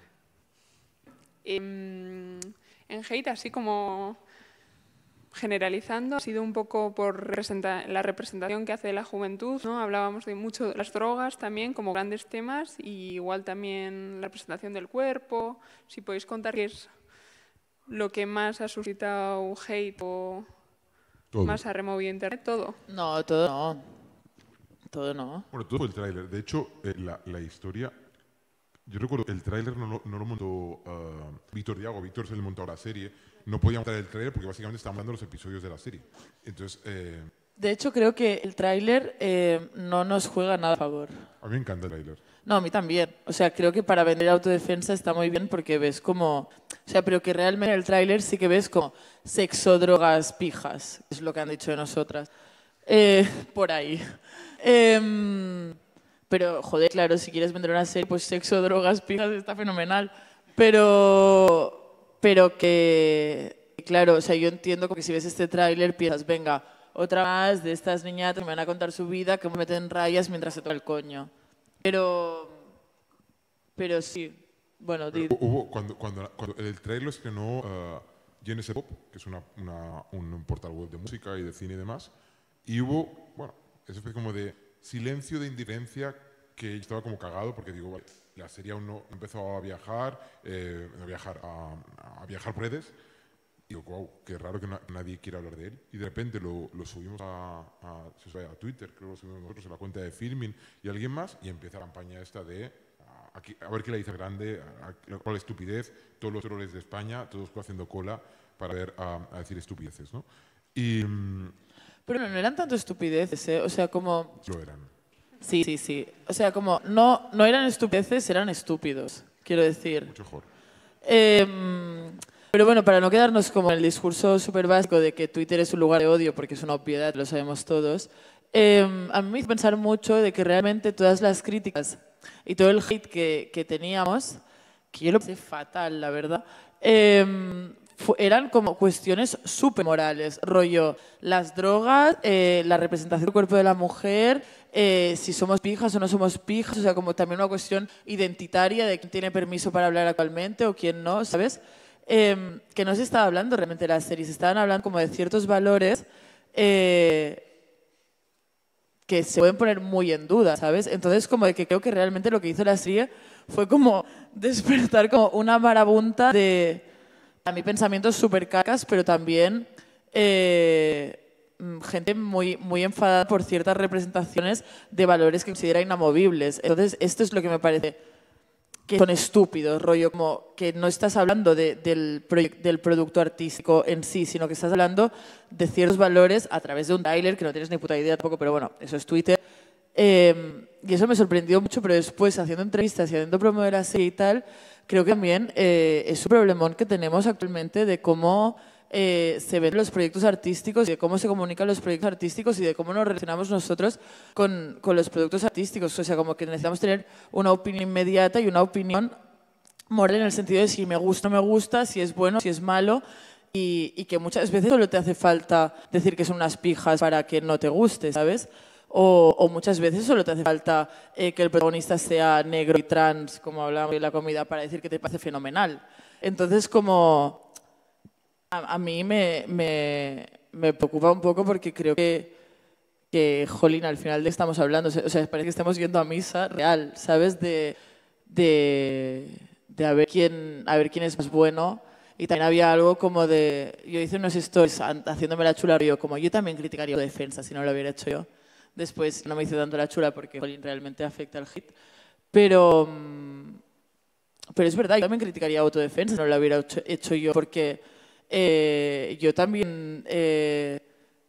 en, en hate, así como generalizando, ha sido un poco por representa la representación que hace la juventud, ¿no? Hablábamos de mucho de las drogas también como grandes temas y igual también la representación del cuerpo. Si podéis contar qué es lo que más ha suscitado hate o todo. Más ha removido internet, todo. No, todo no. Todo no. Bueno, todo el tráiler. De hecho, eh, la, la historia... Yo recuerdo que el tráiler no, lo, no lo montó uh, Víctor Diago. Víctor es el montador de la serie. No podía montar el tráiler porque básicamente estaban dando los episodios de la serie. Entonces... Eh, de hecho, creo que el tráiler eh, no nos juega nada a favor. A mí me encanta el tráiler. No, a mí también. O sea, creo que para vender Autodefensa está muy bien porque ves como... O sea, pero que realmente en el tráiler sí que ves como sexo, drogas, pijas. Es lo que han dicho de nosotras. Eh, por ahí. Eh, pero, joder, claro, si quieres vender una serie, pues sexo, drogas, pijas, está fenomenal. Pero, pero que, claro, o sea, yo entiendo que si ves este tráiler piensas, venga, otra más de estas niñatas que me van a contar su vida, que me meten rayas mientras se toca el coño. Pero, pero sí, bueno... Pero hubo, cuando, cuando, cuando el tráiler lo estrenó uh, Genesis Pop, que es una, una, un portal web de música y de cine y demás, y hubo, bueno, eso fue como de silencio de indiferencia que yo estaba como cagado porque digo, vale, la serie aún no empezó a viajar, eh, a viajar, a, a viajar por redes. Y digo, wow, qué raro que na nadie quiera hablar de él. Y de repente lo, lo subimos a, a, a Twitter, creo que lo subimos nosotros, a la cuenta de Filmin y alguien más, y empieza la campaña esta de, a, aquí, a ver qué la hizo grande, a, a, cuál estupidez, todos los troles de España, todos haciendo cola para ver a, a decir estupideces, ¿no? Y, Pero no, no eran tanto estupideces, ¿eh? O sea, como... Lo eran. Sí, sí, sí. O sea, como no, no eran estupideces, eran estúpidos, quiero decir. Mucho mejor. Eh, pero bueno, para no quedarnos como en el discurso súper básico de que Twitter es un lugar de odio, porque es una obviedad, lo sabemos todos, eh, a mí me hizo pensar mucho de que realmente todas las críticas y todo el hate que, que teníamos, que yo lo pensé fatal, la verdad, eh, eran como cuestiones súper morales, rollo, las drogas, eh, la representación del cuerpo de la mujer, eh, si somos pijas o no somos pijas, o sea, como también una cuestión identitaria de quién tiene permiso para hablar actualmente o quién no, ¿sabes? Eh, que no se estaba hablando realmente de las series, se estaban hablando como de ciertos valores eh, que se pueden poner muy en duda, ¿sabes? Entonces, como de que creo que realmente lo que hizo la serie fue como despertar como una marabunta de... A mí pensamientos súper cacas, pero también eh, gente muy, muy enfadada por ciertas representaciones de valores que considera inamovibles. Entonces, esto es lo que me parece que son estúpidos, rollo, como que no estás hablando de, del, del producto artístico en sí, sino que estás hablando de ciertos valores a través de un trailer, que no tienes ni puta idea tampoco, pero bueno, eso es Twitter. Eh, y eso me sorprendió mucho, pero después, haciendo entrevistas y haciendo promo de la serie y tal, creo que también eh, es un problemón que tenemos actualmente de cómo eh, se ven los proyectos artísticos y de cómo se comunican los proyectos artísticos y de cómo nos relacionamos nosotros con, con los productos artísticos. O sea, como que necesitamos tener una opinión inmediata y una opinión moral en el sentido de si me gusta o no me gusta, si es bueno, si es malo, y, y que muchas veces solo te hace falta decir que son unas pijas para que no te guste, ¿sabes? O, o muchas veces solo te hace falta eh, que el protagonista sea negro y trans, como hablábamos de la comida, para decir que te parece fenomenal. Entonces, como a, a mí me, me, me preocupa un poco porque creo que, que, jolín, al final de que estamos hablando, o sea, parece que estamos yendo a misa real, ¿sabes? De, de, de a ver quién, a ver quién es más bueno. Y también había algo como de... Yo hice unos stories haciéndome la chula, yo como yo también criticaría la defensa si no lo hubiera hecho yo. Después no me hice tanto la chula porque jolín, realmente afecta al hit. Pero, pero es verdad, yo también criticaría autodefensa si no lo hubiera hecho, hecho yo, porque eh, yo también eh,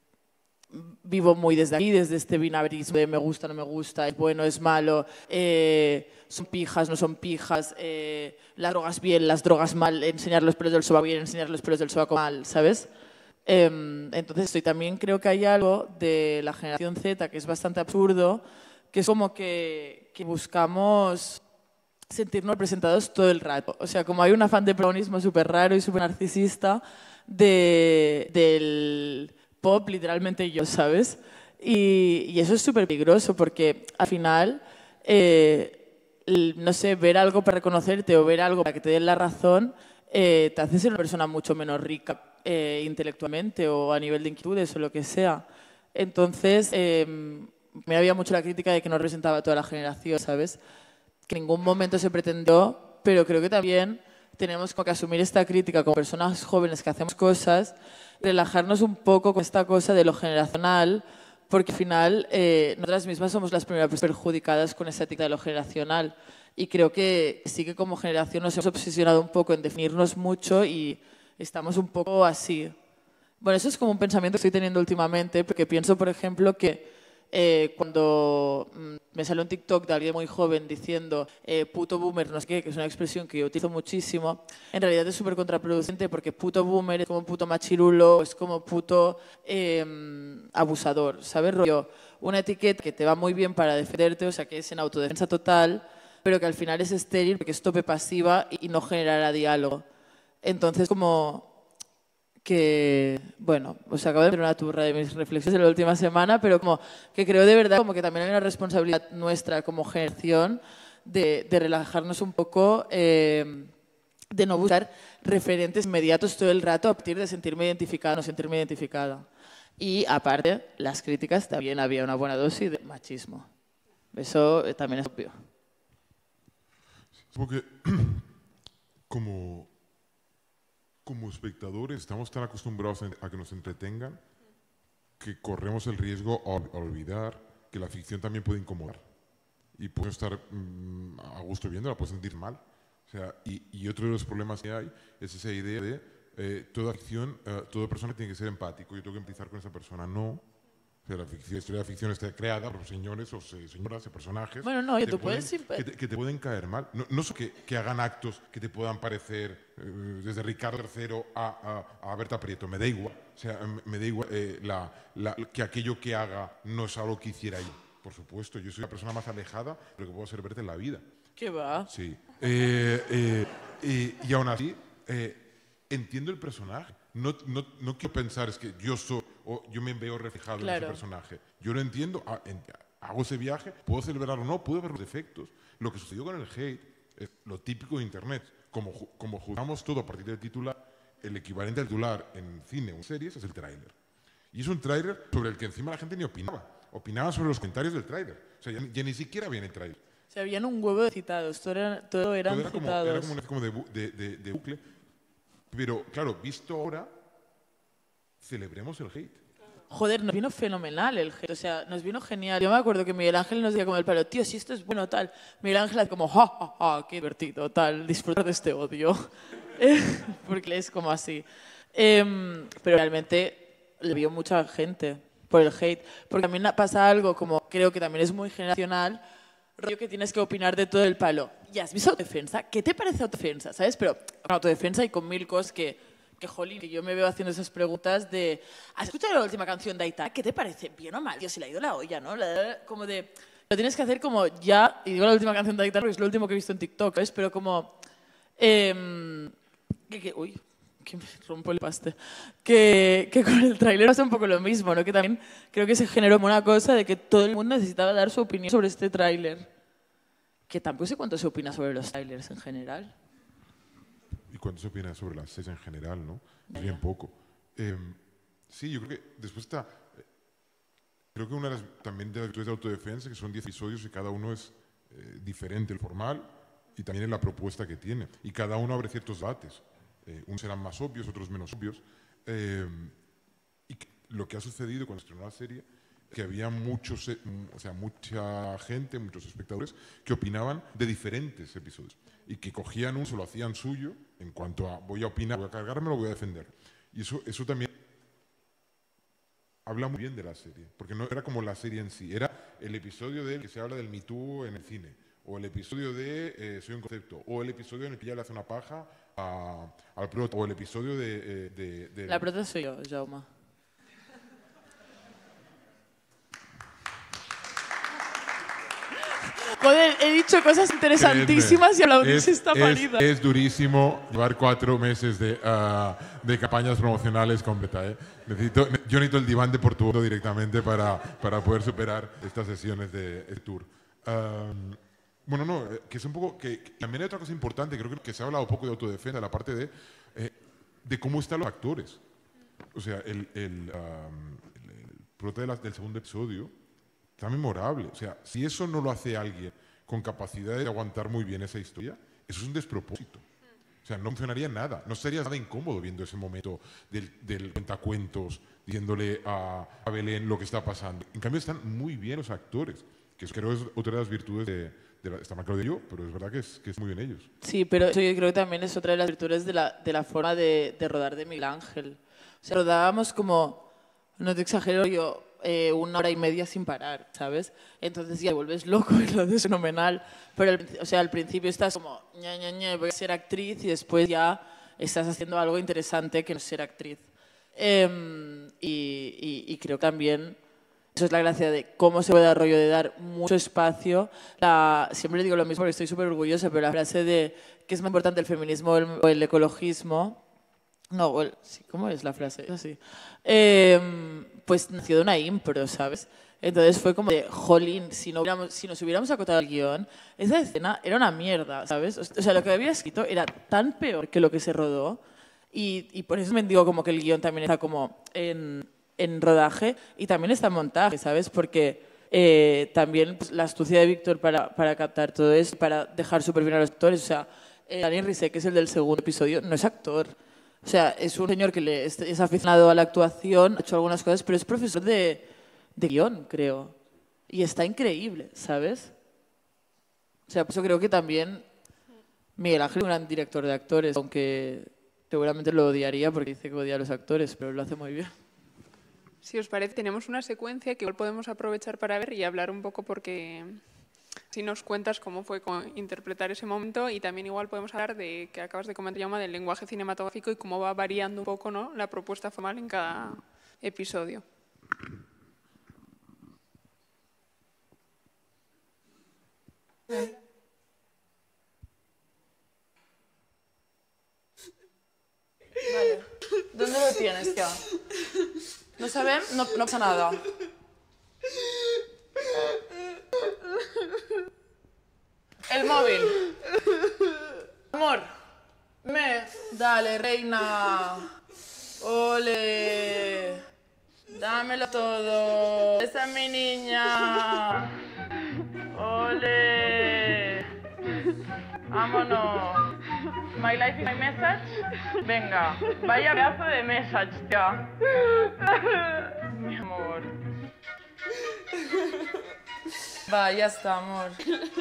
vivo muy desde aquí, desde este binarismo de me gusta, no me gusta, es bueno, es malo, eh, son pijas, no son pijas, eh, las drogas bien, las drogas mal, enseñar los pelos del sobaco bien, enseñar los pelos del sobaco mal, ¿sabes? Entonces, y también creo que hay algo de la generación Z que es bastante absurdo, que es como que, que buscamos sentirnos representados todo el rato. O sea, como hay un afán de protagonismo súper raro y súper narcisista de, del pop, literalmente yo, ¿sabes? Y, y eso es súper peligroso porque al final, eh, no sé, ver algo para reconocerte o ver algo para que te den la razón eh, te hace ser una persona mucho menos rica Eh, intelectualmente o a nivel de inquietudes o lo que sea. Entonces, eh, me había mucho la crítica de que no representaba a toda la generación, ¿sabes? Que en ningún momento se pretendió, pero creo que también tenemos que asumir esta crítica como personas jóvenes que hacemos cosas, relajarnos un poco con esta cosa de lo generacional, porque al final eh, nosotras mismas somos las primeras perjudicadas con esa ética de lo generacional. Y creo que sí que como generación nos hemos obsesionado un poco en definirnos mucho y estamos un poco así. Bueno, eso es como un pensamiento que estoy teniendo últimamente, porque pienso, por ejemplo, que eh, cuando mmm, me sale un TikTok de alguien muy joven diciendo eh, puto boomer, no sé qué, que es una expresión que yo utilizo muchísimo, en realidad es súper contraproducente porque puto boomer es como puto machirulo, es como puto eh, abusador, ¿sabes? Rollo, una etiqueta que te va muy bien para defenderte, o sea, que es en autodefensa total, pero que al final es estéril porque es tope pasiva y no generará diálogo. Entonces, como que, bueno, os acabo de ver una turra de mis reflexiones de la última semana, pero como que creo de verdad como que también hay una responsabilidad nuestra como generación de, de relajarnos un poco, eh, de no buscar referentes inmediatos todo el rato a partir de sentirme identificada o no sentirme identificada. Y aparte, las críticas también había una buena dosis de machismo. Eso también es obvio. Porque como... Como espectadores estamos tan acostumbrados a que nos entretengan que corremos el riesgo a olvidar que la ficción también puede incomodar y puedes estar mmm, a gusto viéndola, puedes sentir mal. O sea, y, y otro de los problemas que hay es esa idea de eh, toda ficción, eh, toda persona tiene que ser empático, yo tengo que empatizar con esa persona. No. O sea, la, ficción, la historia de la ficción está creada por señores o señoras o personajes bueno, no, que, tú te puedes pueden, ir... que, te, que te pueden caer mal. No, no solo que, que hagan actos que te puedan parecer eh, desde Ricardo tercero a, a, a Berta Prieto, me da igual. O sea, me, me da igual eh, la, la, que aquello que haga no es algo que hiciera yo. Por supuesto, yo soy la persona más alejada de lo que puedo ser Berta en la vida. ¿Qué va? Sí. Eh, eh, eh, y aún así, eh, entiendo el personaje. No, no, no quiero pensar es que yo soy o yo me veo reflejado claro. en ese personaje. Yo lo entiendo, hago ese viaje, puedo celebrarlo o no, puedo ver los defectos. Lo que sucedió con el hate es lo típico de Internet. Como, como juzgamos todo a partir del titular, el equivalente al titular en cine o en series es el tráiler. Y es un tráiler sobre el que encima la gente ni opinaba. Opinaba sobre los comentarios del tráiler. O sea, ya, ya ni siquiera había el tráiler. O sea, habían un huevo de citados, todo, era, todo eran todo era como, citados. Era como, una, como de, de, de, de bucle. Pero, claro, visto ahora, celebremos el hate. Joder, nos vino fenomenal el hate, o sea, nos vino genial. Yo me acuerdo que Miguel Ángel nos decía como el palo, tío, si esto es bueno, tal. Miguel Ángel como, ja, ja, ja, qué divertido, tal, disfrutar de este odio. Porque es como así. Eh, pero realmente le vio mucha gente por el hate. Porque también pasa algo como, creo que también es muy generacional, rollo que tienes que opinar de todo el palo. ¿Ya has visto autodefensa? ¿Qué te parece autodefensa? ¿Sabes? Pero con autodefensa y con mil cosas que, que, jolín, que yo me veo haciendo esas preguntas de ¿has escuchado la última canción de Aitana? ¿Qué te parece? ¿Bien o mal? Dios, se le ha ido la olla, ¿no? La, como de... Lo tienes que hacer como ya, y digo la última canción de Aitana porque es lo último que he visto en TikTok, ¿sabes? Pero como... Eh, que, que, uy, que me rompo el paste. Que, que con el tráiler pasa un poco lo mismo, ¿no? Que también creo que se generó como una cosa de que todo el mundo necesitaba dar su opinión sobre este tráiler. Que tampoco sé cuánto se opina sobre los trailers en general. Y cuánto se opina sobre las series en general, ¿no? Bien poco. Eh, sí, yo creo que después está... Eh, creo que una de las, también de las virtudes de autodefensa, que son diez episodios y cada uno es eh, diferente, el formal, y también en la propuesta que tiene. Y cada uno abre ciertos debates. Eh, unos serán más obvios, otros menos obvios. Eh, y que, lo que ha sucedido cuando se estrenó la serie, que había muchos, o sea, mucha gente, muchos espectadores que opinaban de diferentes episodios y que cogían uno, se lo hacían suyo en cuanto a voy a opinar, voy a cargármelo, voy a defender. Y eso, eso también habla muy bien de la serie, porque no era como la serie en sí, era el episodio del que se habla del Me Too en el cine, o el episodio de eh, Soy un concepto, o el episodio en el que ella le hace una paja a, al prota, o el episodio de... Eh, de, de la prota soy yo, Jaume. Joder, he dicho cosas interesantísimas y aún es, está parida. Es, es durísimo llevar cuatro meses de, uh, de campañas promocionales completa. ¿eh? Necesito, yo necesito el diván de Portugal directamente para, para poder superar estas sesiones de, de tour. Um, bueno, no, que es un poco... Que, que también hay otra cosa importante, creo que, que se ha hablado poco de autodefensa, la parte de, eh, de cómo están los actores. O sea, el, el, um, el, el prota de la, del segundo episodio está memorable. O sea, si eso no lo hace alguien con capacidad de aguantar muy bien esa historia, eso es un despropósito. O sea, no funcionaría nada. No sería nada incómodo viendo ese momento del, del cuentacuentos, diciéndole a, a Belén lo que está pasando. En cambio, están muy bien los actores, que creo es otra de las virtudes de... de la, está más claro de yo, pero es verdad que es, que es muy bien ellos. Sí, pero eso yo creo que también es otra de las virtudes de la, de la forma de, de rodar de Miguel Ángel. O sea, rodábamos como, no te exagero yo, Eh, una hora y media sin parar, ¿sabes? Entonces ya te vuelves loco y lo haces fenomenal. Pero, el, o sea, al principio estás como, ña, ña, ña, voy a ser actriz y después ya estás haciendo algo interesante que no es ser actriz. Eh, y, y, y creo que también eso es la gracia de cómo se puede dar rollo de dar mucho espacio. La, siempre digo lo mismo porque estoy súper orgullosa, pero la frase de que es más importante el feminismo o el, o el ecologismo. No, el, sí, ¿cómo es la frase? Es así. Eh, pues nació de una impro, ¿sabes? Entonces fue como de, jolín, si, no hubiéramos, si nos hubiéramos acotado el guión, esa escena era una mierda, ¿sabes? O sea, lo que había escrito era tan peor que lo que se rodó y, y por eso me digo como que el guión también está como en, en rodaje y también está en montaje, ¿sabes? Porque eh, también pues, la astucia de Víctor para, para captar todo eso, para dejar súper bien a los actores, o sea, eh, Dani Risset, que es el del segundo episodio, no es actor. O sea, es un señor que le, es aficionado a la actuación, ha hecho algunas cosas, pero es profesor de, de guión, creo. Y está increíble, ¿sabes? O sea, por eso creo que también Miguel Ángel es un gran director de actores, aunque seguramente lo odiaría porque dice que odia a los actores, pero lo hace muy bien. Si os parece, tenemos una secuencia que igual podemos aprovechar para ver y hablar un poco porque si nos cuentas cómo fue interpretar ese momento y también igual podemos hablar de que acabas de comentar, Jaume, del lenguaje cinematográfico y cómo va variando un poco, ¿no?, la propuesta formal en cada episodio. Vale. ¿Dónde lo tienes ya? ¿No saben? No, no pasa nada. El móvil. Amor. Me. Dale, reina. Ole. Dámelo todo. Esa es mi niña. Ole. Vámonos. My life is my message. Venga. Vaya pedazo de message, tía. Mi amor. Va, ya está, amor.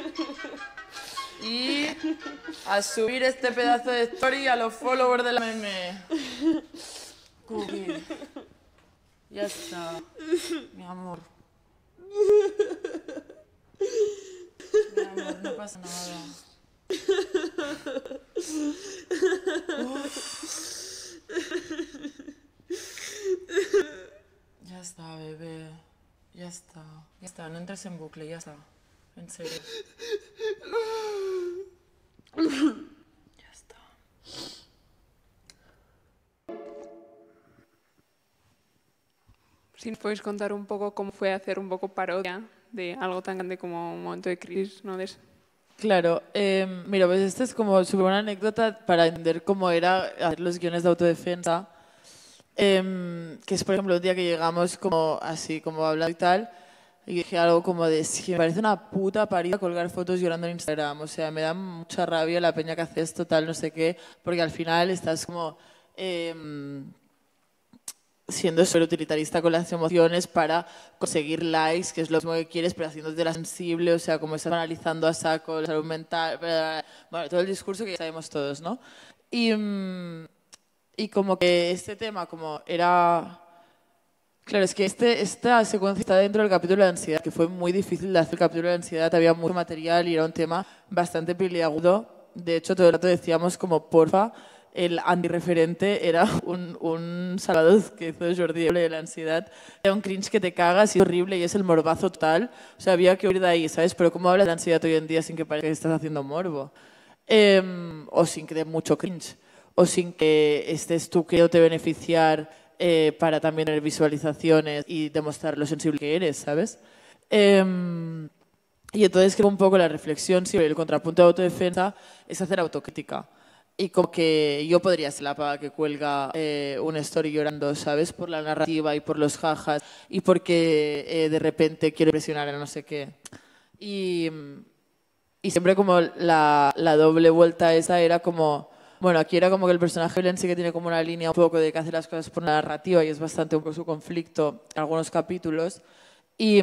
Y a subir este pedazo de story a los followers de la meme. Cookie. Ya está. Mi amor. Mi amor, no pasa nada. Ya está, bebé. Ya está. Ya está, no entres en bucle, ya está. En serio. Ya está. Si nos podéis contar un poco cómo fue hacer un poco parodia de algo tan grande como un momento de crisis, ¿no? De... Claro, eh, mira, pues esta es como súper una anécdota para entender cómo era hacer los guiones de autodefensa, eh, que es, por ejemplo, un día que llegamos como así, como hablando y tal, y dije algo como de, sí, me parece una puta parida colgar fotos llorando en Instagram, o sea, me da mucha rabia la peña que hace esto, tal, no sé qué, porque al final estás como... Eh, siendo súper utilitarista con las emociones para conseguir likes, que es lo mismo que quieres, pero haciéndote la sensible, o sea, como estás analizando a saco la salud mental, bueno, todo el discurso que ya sabemos todos, ¿no? Y, y como que este tema como era... Claro, es que este, esta secuencia está dentro del capítulo de ansiedad, que fue muy difícil de hacer el capítulo de ansiedad, había mucho material y era un tema bastante peliagudo. De hecho, todo el rato decíamos como, porfa, el antirreferente era un, un Salvador que hizo Jordi Evole de la ansiedad. Era un cringe que te cagas y es horrible y es el morbazo total. O sea, había que huir de ahí, ¿sabes? Pero ¿cómo hablas de ansiedad hoy en día sin que parezca que estás haciendo morbo? Eh, o sin que dé mucho cringe. O sin que estés tú queriéndote beneficiar eh, para también tener visualizaciones y demostrar lo sensible que eres, ¿sabes? Eh, y entonces creo un poco la reflexión, sí, el contrapunto de autodefensa es hacer autocrítica. Y como que yo podría ser la pava que cuelga eh, una story llorando, ¿sabes? Por la narrativa y por los jajas y porque eh, de repente quiero impresionar a no sé qué. Y, y siempre como la, la doble vuelta esa era como... Bueno, aquí era como que el personaje Belén sí que tiene como una línea un poco de que hace las cosas por una narrativa y es bastante un poco su conflicto en algunos capítulos. Y,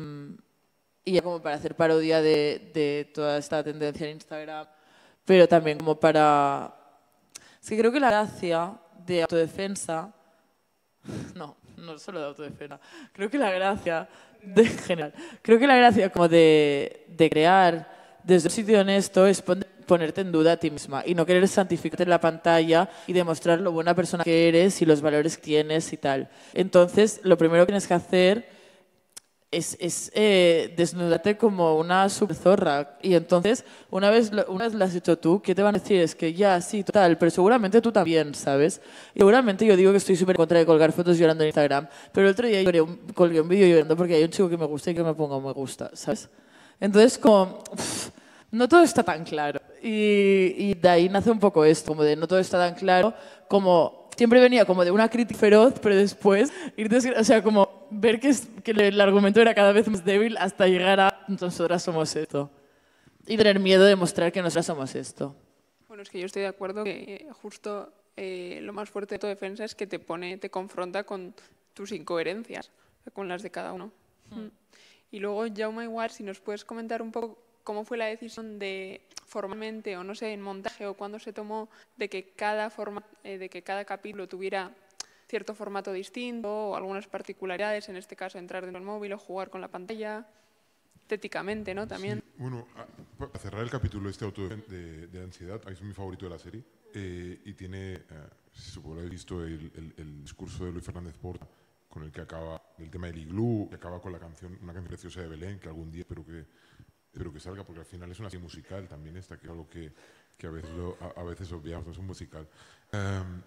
y ya como para hacer parodia de, de toda esta tendencia en Instagram, pero también como para... Es que creo que la gracia de autodefensa... No, no solo de autodefensa. Creo que la gracia de general... Creo que la gracia como de, de crear desde un sitio honesto es ponerte en duda a ti misma y no querer santificarte en la pantalla y demostrar lo buena persona que eres y los valores que tienes y tal. Entonces, lo primero que tienes que hacer es, es eh, desnudarte como una subzorra. Y entonces, una vez, una vez lo has hecho tú, ¿qué te van a decir? Es que ya, sí, total, pero seguramente tú también, ¿sabes? Y seguramente yo digo que estoy súper en contra de colgar fotos llorando en Instagram, pero el otro día lloré un, colgué un vídeo llorando porque hay un chico que me gusta y que me ponga me gusta, ¿sabes? Entonces, como, pff, no todo está tan claro. Y, y de ahí nace un poco esto, como de no todo está tan claro, como siempre venía como de una crítica feroz, pero después, irte, o sea, como ver que, es, que el argumento era cada vez más débil hasta llegar a nosotras somos esto. Y tener miedo de mostrar que nosotras somos esto. Bueno, es que yo estoy de acuerdo que justo eh, lo más fuerte de tu defensa es que te pone, te confronta con tus incoherencias, con las de cada uno. Mm. Y luego, Jaume, igual, si nos puedes comentar un poco cómo fue la decisión de formalmente, o no sé, en montaje, o cuándo se tomó de que cada, forma, eh, de que cada capítulo tuviera cierto formato distinto o algunas particularidades, en este caso entrar dentro del móvil o jugar con la pantalla, estéticamente, ¿no? También. Sí, bueno, a, para cerrar el capítulo este auto de, de ansiedad, es mi favorito de la serie eh, y tiene, eh, si se puede haber visto el, el, el discurso de Luis Fernández Porta, con el que acaba el tema del iglú, que acaba con la canción, una canción preciosa de Belén, que algún día espero que, espero que salga, porque al final es una serie musical también esta, que es algo que, que a, veces lo, a, a veces obviamos, no es un musical. Um,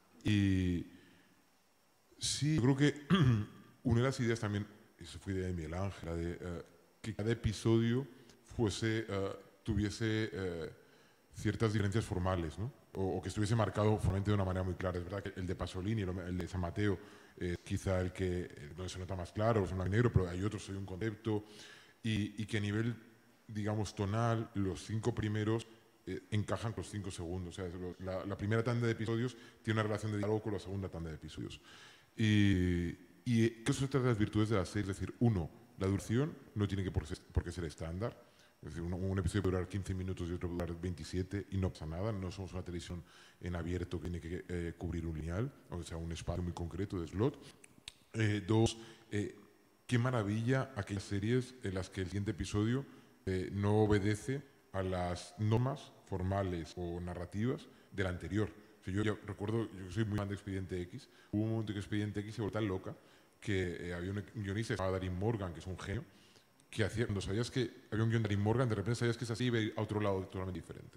y sí, yo creo que una de las ideas también, eso fue idea de Miguel Ángel, la de uh, que cada episodio fuese, uh, tuviese uh, ciertas diferencias formales, ¿no? O, o que estuviese marcado formalmente de una manera muy clara. Es verdad que el de Pasolini, el de San Mateo, eh, quizá el que donde se nota más claro, es un negro, pero hay otros, hay un concepto, y, y que a nivel, digamos, tonal, los cinco primeros eh, encajan con los cinco segundos. O sea, la, la primera tanda de episodios tiene una relación de diálogo con la segunda tanda de episodios. Y, y que eso se trata de las virtudes de la serie, es decir, uno, la duración no tiene que por, ser, por qué ser estándar. Es decir, un, un episodio puede durar quince minutos y otro puede durar veintisiete y no pasa nada. No somos una televisión en abierto que tiene que eh, cubrir un lineal, o sea, un espacio muy concreto de slot. Eh, dos, eh, qué maravilla aquellas series en las que el siguiente episodio eh, no obedece a las normas formales o narrativas del anterior. O sea, yo, yo recuerdo, yo soy muy fan de Expediente X, hubo un momento que Expediente X se volvió tan loca que eh, había un guionista que se llamaba Darin Morgan, que es un genio, que hacía, cuando sabías que había un guion de Darin Morgan, de repente sabías que es así y iba a otro lado totalmente diferente.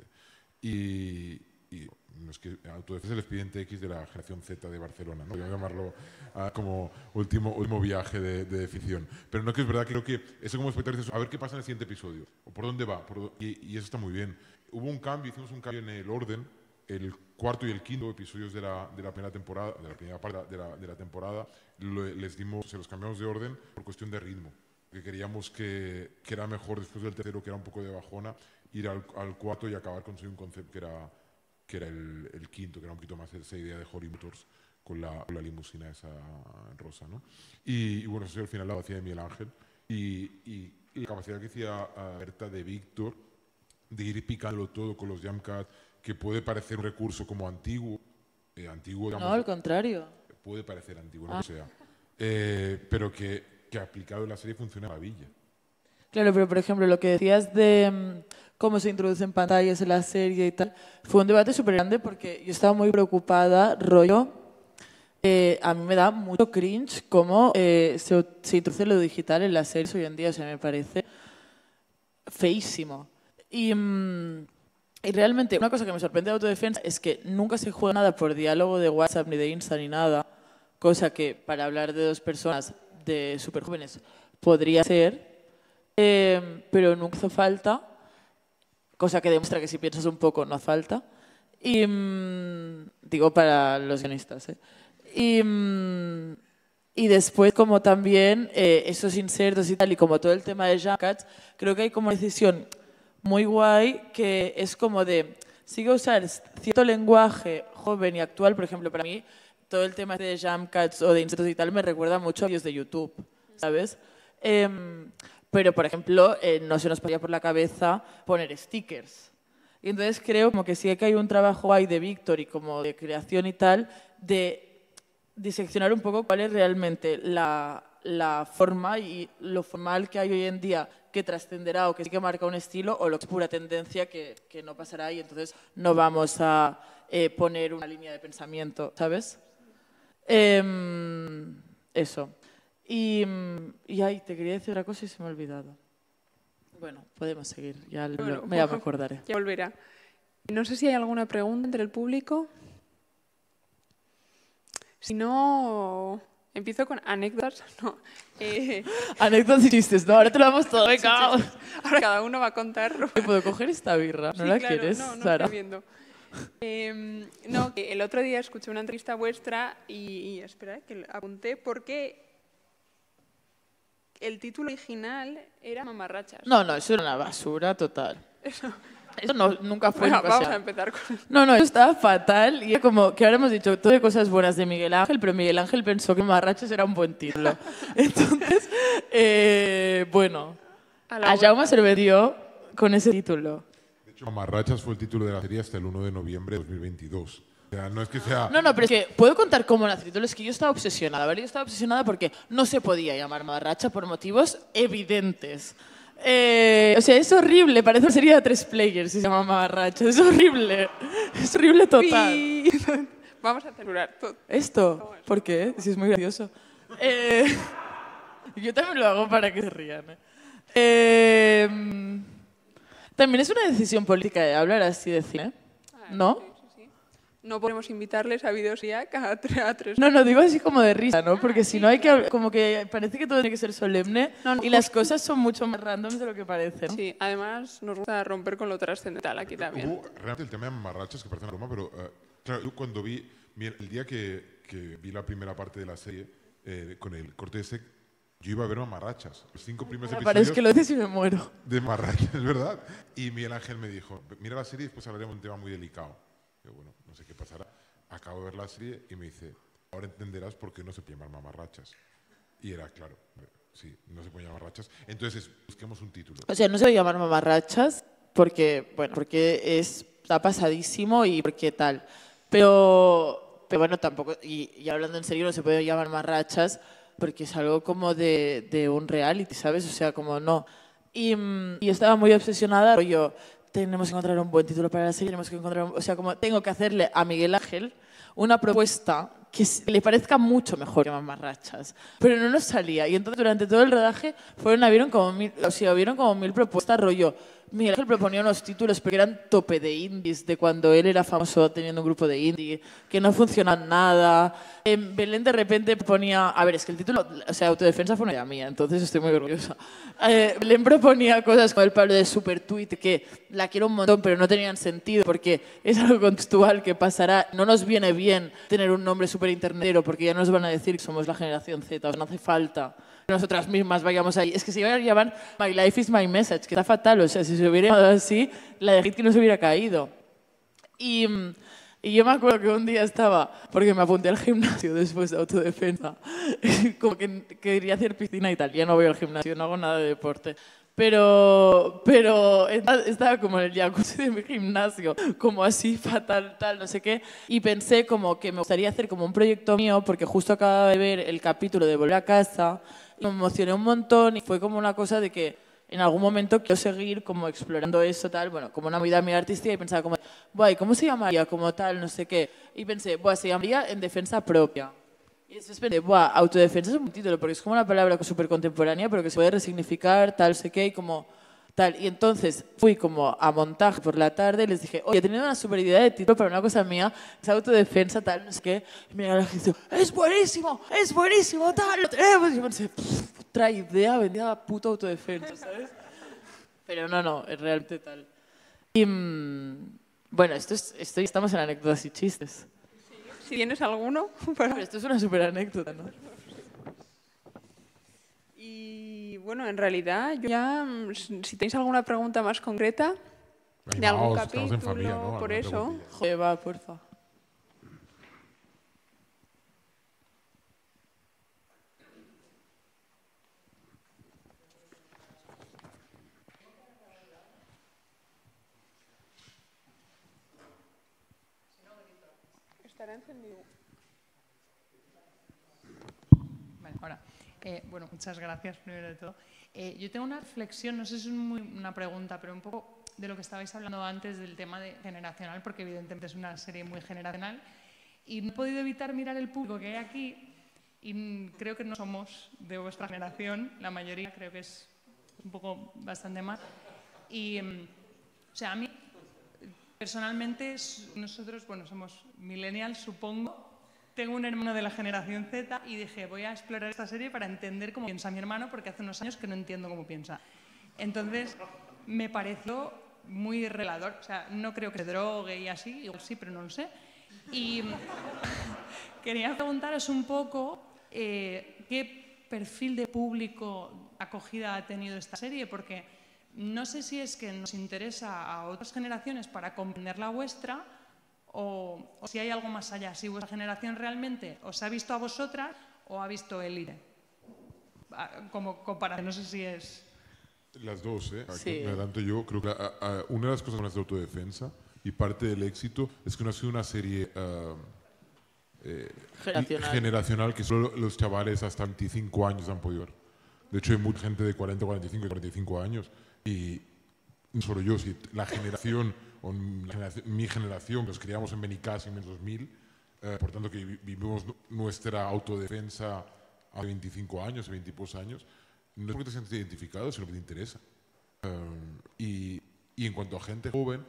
Y, y no es que Autodefensa es el Expediente X de la generación Z de Barcelona, ¿no? Voy a llamarlo uh, como último, último viaje de, de ficción. Pero no, que es verdad que creo que eso como espectador dices, a ver qué pasa en el siguiente episodio, o por dónde va, por, y, y eso está muy bien. Hubo un cambio, hicimos un cambio en el orden, el cuarto y el quinto episodios de la, de la primera temporada, de la primera parte de la, de la temporada, lo, les dimos, se los cambiamos de orden por cuestión de ritmo. Que queríamos que, que era mejor después del tercero, que era un poco de bajona, ir al, al cuarto y acabar con un concepto que era, que era el, el quinto, que era un poquito más esa idea de Holly Motors con la, con la limusina esa rosa, ¿no? Y, y bueno, eso al final la hacía de Miguel Ángel. Y, y, y la capacidad que decía Berta de Víctor de ir picándolo todo con los jump cuts, que puede parecer un recurso como antiguo, eh, antiguo digamos, no, al contrario. Puede parecer antiguo, ah. no que sea, eh, pero que que aplicado en la serie funciona maravilla. Claro, pero por ejemplo, lo que decías de um, cómo se introducen pantallas en la serie y tal, fue un debate súper grande porque yo estaba muy preocupada, rollo, eh, a mí me da mucho cringe cómo eh, se, se introduce lo digital en las series hoy en día, o sea, me parece feísimo. Y, um, y realmente una cosa que me sorprende de Autodefensa es que nunca se juega nada por diálogo de WhatsApp ni de Insta ni nada, cosa que para hablar de dos personas de súper jóvenes podría ser, eh, pero nunca hizo falta, cosa que demuestra que si piensas un poco no hace falta, y mmm, digo para los guionistas, ¿eh? y, mmm, y después como también eh, esos insertos y tal, y como todo el tema de jump cuts, creo que hay como una decisión muy guay que es como de, sigue usar cierto lenguaje joven y actual, por ejemplo, para mí, todo el tema de jump cuts o de insertos y tal me recuerda mucho a vídeos de YouTube, ¿sabes? Eh, pero, por ejemplo, eh, no se nos pasía por la cabeza poner stickers. Y entonces creo como que sí que hay un trabajo ahí de Víctor y como de creación y tal, de diseccionar un poco cuál es realmente la, la forma y lo formal que hay hoy en día que trascenderá o que sí que marca un estilo, o lo que es pura tendencia que, que no pasará y entonces no vamos a eh, poner una línea de pensamiento, ¿sabes? Eh, eso. Y, y ay, te quería decir otra cosa y se me ha olvidado. Bueno, podemos seguir, ya, bueno, lo, me, ya me acordaré. Ya volverá. No sé si hay alguna pregunta entre el público. Si no, empiezo con anécdotas. No, eh, anécdotas y chistes, ¿no? Ahora te lo vamos todo. Venga, ahora cada uno va a contar. ¿Puedo coger esta birra? ¿No sí, la claro, quieres, no, no Sara? Estoy viendo. Eh, no, que el otro día escuché una entrevista vuestra y, y espera, que apunté porque el título original era Mamarrachas. No, no, eso era una basura total. Eso, eso no, nunca fue. Bueno, nunca vamos sea. a empezar con... No, no, eso estaba fatal y como que ahora hemos dicho todo de cosas buenas de Miguel Ángel, pero Miguel Ángel pensó que Mamarrachas era un buen título. Entonces, eh, bueno, a, a Jaume se le dio con ese título. De hecho, Mamarrachas fue el título de la serie hasta el uno de noviembre de dos mil veintidós. O sea, no es que sea... No, no, pero es que puedo contar cómo nace el título. Es que yo estaba obsesionada, ¿vale? Yo estaba obsesionada porque no se podía llamar Mamarracha por motivos evidentes. Eh, o sea, es horrible. Parece una serie de tres players si se llama Mamarracha. Es horrible. Es horrible total. Uy. Vamos a censurar todo. ¿Esto? ¿Por qué? Si es muy gracioso. Eh, yo también lo hago para que se rían. ¿eh? Eh, también es una decisión política de hablar así de cine, ¿no? No podemos invitarles a Videos I A cada tres a tres. No, no, digo así como de risa, ¿no? Porque si no hay que hablar, como que parece que todo tiene que ser solemne No, no, y las cosas son mucho más random de lo que parecen. Sí, además nos gusta romper con lo trascendental aquí también. Hubo realmente el tema de Mamarrachas, que parece una broma, pero uh, claro, yo cuando vi, el día que, que vi la primera parte de la serie, eh, con el corte ese, yo iba a ver Mamarrachas. Los cinco primeros Me episodios parece que lo dices y me muero. de Mamarrachas, es verdad. Y Miguel Ángel me dijo, mira la serie y después hablaremos de un tema muy delicado. Yo, bueno, no sé qué pasará. Acabo de ver la serie y me dice, ahora entenderás por qué no se puede llamar Mamarrachas. Y era, claro, sí, no se puede llamar Mamarrachas. Entonces, busquemos un título. O sea, no se puede llamar Mamarrachas porque, bueno, porque es, está pasadísimo y porque tal. Pero, pero bueno, tampoco, y, y hablando en serio, no se puede llamar Mamarrachas porque es algo como de, de un reality, ¿sabes? O sea, como no. Y, y estaba muy obsesionada, yo... Tenemos que encontrar un buen título para la serie, tenemos que encontrar, un, o sea, como tengo que hacerle a Miguel Ángel una propuesta que le parezca mucho mejor que Mamarrachas, pero no nos salía. Y entonces durante todo el rodaje fueron a vieron como mil, o sea, vieron como mil propuestas, rollo. Miguel Ángel proponía unos títulos pero que eran tope de indies, de cuando él era famoso teniendo un grupo de indie, que no funcionan nada. En Belén de repente ponía, a ver, es que el título, o sea, Autodefensa fue una idea mía, entonces estoy muy orgullosa. Eh, Belén proponía cosas como el Pablo de Super Tweet, que la quiero un montón, pero no tenían sentido, porque es algo contextual que pasará. No nos viene bien tener un nombre súper internetero, porque ya nos van a decir que somos la generación Z, o sea, no hace falta que nosotras mismas vayamos ahí. Es que se iban a llamar My Life is My Message, que está fatal, o sea, si se hubiera llamado así, la de hit que no se hubiera caído. Y, y yo me acuerdo que un día estaba, porque me apunté al gimnasio después de Autodefensa, como que quería hacer piscina y tal, ya no voy al gimnasio, no hago nada de deporte. Pero, pero estaba como en el jacuzzi de mi gimnasio, como así fatal, tal, no sé qué. Y pensé como que me gustaría hacer como un proyecto mío, porque justo acababa de ver el capítulo de Volver a Casa, y me emocioné un montón y fue como una cosa de que en algún momento quiero seguir como explorando eso, tal, bueno, como una vida muy artística y pensaba como, guay, ¿cómo se llamaría? Como tal, no sé qué. Y pensé, buah, se llamaría En Defensa Propia. Y después pensé, buah, autodefensa es un título, porque es como una palabra súper contemporánea, pero que se puede resignificar, tal, sé qué, y como tal. Y entonces fui como a montaje por la tarde y les dije, oye, he tenido una súper idea de título para una cosa mía, es autodefensa, tal, no sé qué. Y me la gente dice, es buenísimo, es buenísimo, tal, lo tenemos. Y yo pensé, otra idea, vendida a puta autodefensa, ¿sabes? Pero no, no, es realmente tal. Y mmm, bueno, esto es, esto, estamos en anécdotas y chistes. Si tienes alguno. Para... Pero esto es una súper anécdota, ¿no? Y bueno, en realidad, yo ya, si tenéis alguna pregunta más concreta Ay, de algún no, capítulo, estamos en familia, ¿no? por Alguna eso. preguntilla. Joder, va, porfa. Estará encendido. Vale, ahora. Eh, bueno, muchas gracias primero de todo. Eh, yo tengo una reflexión, no sé si es muy una pregunta, pero un poco de lo que estabais hablando antes del tema de generacional, porque evidentemente es una serie muy generacional. Y no he podido evitar mirar el público que hay aquí y creo que no somos de vuestra generación, la mayoría creo que es un poco bastante más. Y, o sea, a mí, personalmente, nosotros, bueno, somos millennials, supongo. Tengo un hermano de la generación Z y dije, voy a explorar esta serie para entender cómo piensa mi hermano, porque hace unos años que no entiendo cómo piensa. Entonces, me pareció muy revelador. O sea, no creo que se drogue y así, igual sí, pero no lo sé. Y quería preguntaros un poco eh, qué perfil de público acogida ha tenido esta serie, porque no sé si es que nos interesa a otras generaciones para comprender la vuestra o, o si hay algo más allá, si vuestra generación realmente os ha visto a vosotras o ha visto Élite. Como comparación, no sé si es... Las dos, ¿eh? Aquí Sí. me adelanto yo. Creo que a, a, una de las cosas buenas de autodefensa y parte del éxito es que no ha sido una serie uh, eh, Generacional. generacional que solo los chavales hasta veinticinco años han podido ver. De hecho, hay mucha gente de cuarenta, cuarenta y cinco y cuarenta y cinco años y no solo yo, si la generación, o la generación, mi generación, que nos criamos en Benicàssim en dos mil, eh, por tanto que vivimos nuestra autodefensa a veinticinco años, veinte y pocos años, no es porque te sientes identificado, sino que te interesa. Um, y, y en cuanto a gente joven,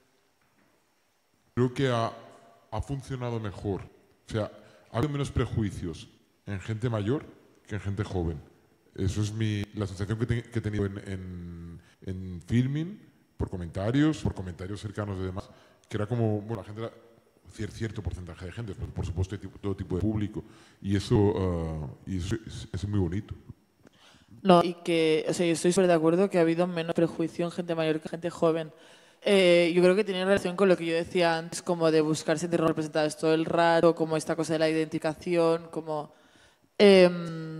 creo que ha, ha funcionado mejor. O sea, ha habido menos prejuicios en gente mayor que en gente joven. Eso es mi, la sensación que, te, que he tenido en, en, en filming, por comentarios, por comentarios cercanos de demás, que era como, bueno, la gente era cier, cierto porcentaje de gente, por, por supuesto, de tipo, todo tipo de público. Y eso, uh, y eso es, es muy bonito. No, y que, o sea, yo estoy súper de acuerdo que ha habido menos prejuicio en gente mayor que gente joven. Eh, yo creo que tiene relación con lo que yo decía antes, como de buscarse de representados todo el rato, como esta cosa de la identificación, como... Eh,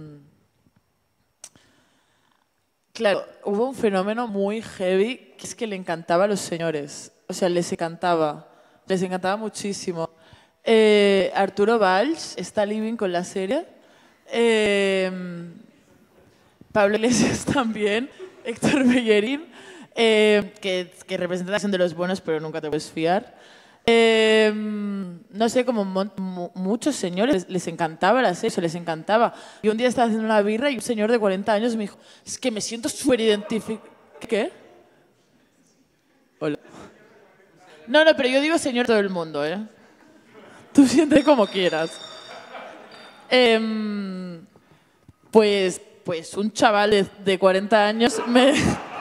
claro, hubo un fenómeno muy heavy que es que le encantaba a los señores. O sea, les encantaba, les encantaba muchísimo. Eh, Arturo Valls está living con la serie. Eh, Pablo Iglesias también, Héctor Bellerín, eh, que, que representación de los buenos, pero nunca te puedes fiar. Eh, no sé, como mo- muchos señores les, les encantaba la serie, les encantaba. Y un día estaba haciendo una birra y un señor de cuarenta años me dijo, es que me siento súper identificado. ¿Qué? Hola. No, no, pero yo digo señor todo el mundo, ¿eh? Tú siente como quieras. Eh, pues... Pues un chaval de, de cuarenta años me,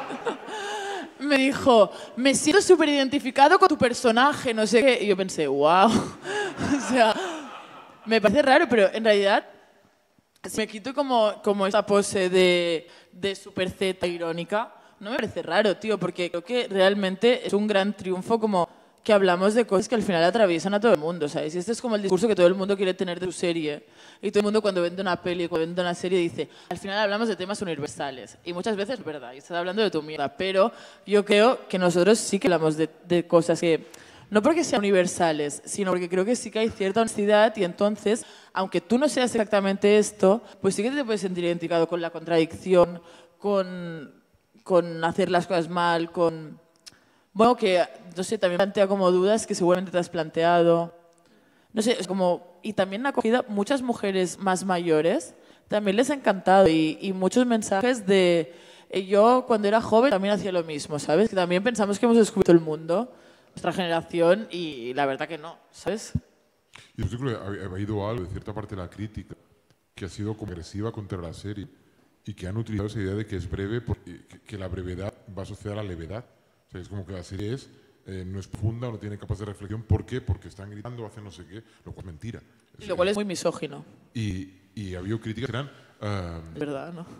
me dijo, me siento súper identificado con tu personaje, no sé qué. Y yo pensé, wow. O sea, me parece raro, pero en realidad si me quito como, como esa pose de, de super Z irónica, no me parece raro, tío, porque creo que realmente es un gran triunfo como que hablamos de cosas que al final atraviesan a todo el mundo, ¿sabes? Y este es como el discurso que todo el mundo quiere tener de su serie. Y todo el mundo cuando vende una peli, cuando vende una serie, dice, al final hablamos de temas universales. Y muchas veces es verdad, y estás hablando de tu mierda. Pero yo creo que nosotros sí que hablamos de, de cosas que, no porque sean universales, sino porque creo que sí que hay cierta honestidad y entonces, aunque tú no seas exactamente esto, pues sí que te puedes sentir identificado con la contradicción, con, con hacer las cosas mal, con... Bueno, que, no sé, también plantea como dudas que seguramente te has planteado. No sé, es como... Y también ha cogido muchas mujeres más mayores, también les ha encantado. Y, y muchos mensajes de... Eh, yo, cuando era joven, también hacía lo mismo, ¿sabes? Que también pensamos que hemos descubierto el mundo, nuestra generación, y la verdad que no, ¿sabes? Y yo creo que ha, ha habido algo de cierta parte de la crítica que ha sido como agresiva contra la serie y que han utilizado esa idea de que es breve, porque, que, que la brevedad va asociada a la levedad. O sea, es como que la serie es, eh, no es profunda, no tiene capacidad de reflexión. ¿Por qué? Porque están gritando, hacen no sé qué, lo cual es mentira. Y lo cual es muy misógino. Y, y ha habido críticas que eran... Uh, es verdad, ¿no?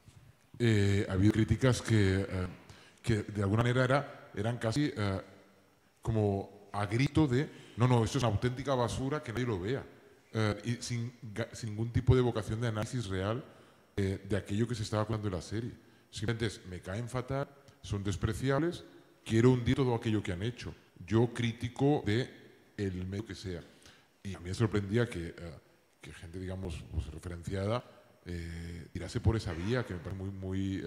Eh, ha habido críticas que, uh, que de alguna manera era, eran casi uh, como a grito de no, no, esto es una auténtica basura, que nadie lo vea. Uh, y sin, sin ningún tipo de vocación de análisis real eh, de aquello que se estaba contando en la serie. Simplemente es, me caen fatal, son despreciables, quiero hundir todo aquello que han hecho. Yo crítico de el medio que sea. Y a mí me sorprendía que, uh, que gente, digamos, pues, referenciada eh, tirase por esa vía, que me parece muy, muy,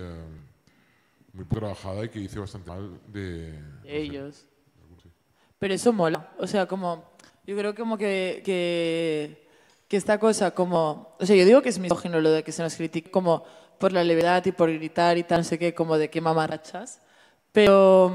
uh, muy trabajada y que hice bastante mal de... de no sé, ellos. Pero eso mola. O sea, como... Yo creo como que, que, que esta cosa como... O sea, yo digo que es misógino lo de que se nos critique como por la levedad y por gritar y tal, no sé qué, como de qué mamarrachas. Pero...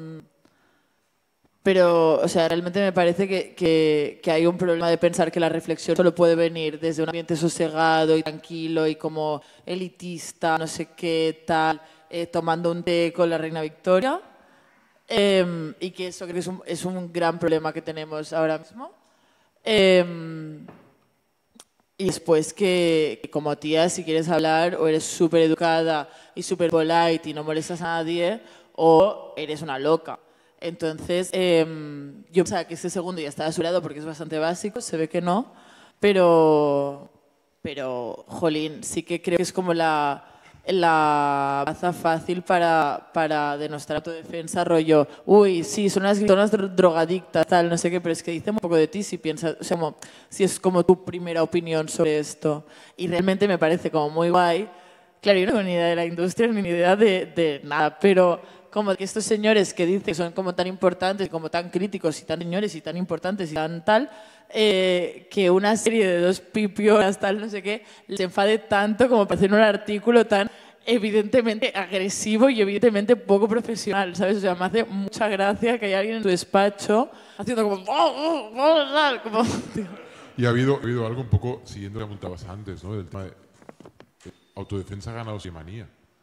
Pero, o sea, realmente me parece que, que, que hay un problema de pensar que la reflexión solo puede venir desde un ambiente sosegado y tranquilo y como elitista, no sé qué, tal, eh, tomando un té con la reina Victoria. Eh, y que eso creo que es un, es un gran problema que tenemos ahora mismo. Eh, y después que, que como tía, si quieres hablar, o eres súper educada y súper polite y no molestas a nadie, o eres una loca. Entonces, eh, yo pensaba que este segundo ya estaba asegurado porque es bastante básico, se ve que no, pero, pero, jolín, sí que creo que es como la, la baza fácil para, para denostar autodefensa, rollo, uy, sí, son unas gritonas dro- drogadictas, tal, no sé qué, pero es que dice un poco de ti si piensas, o sea, como, si es como tu primera opinión sobre esto. Y realmente me parece como muy guay. Claro, yo no tengo ni idea de la industria ni idea de, de nada, pero como que estos señores que dicen que son como tan importantes, como tan críticos y tan señores y tan importantes y tan tal, eh, que una serie de dos pipiolas, tal, no sé qué, les enfade tanto como para hacer un artículo tan evidentemente agresivo y evidentemente poco profesional, ¿sabes? O sea, me hace mucha gracia que haya alguien en tu despacho haciendo como... como tío. Y ha habido, ha habido algo un poco, siguiendo lo que apuntabas antes, ¿no? Del tema de eh, autodefensa ha ganado Semanía.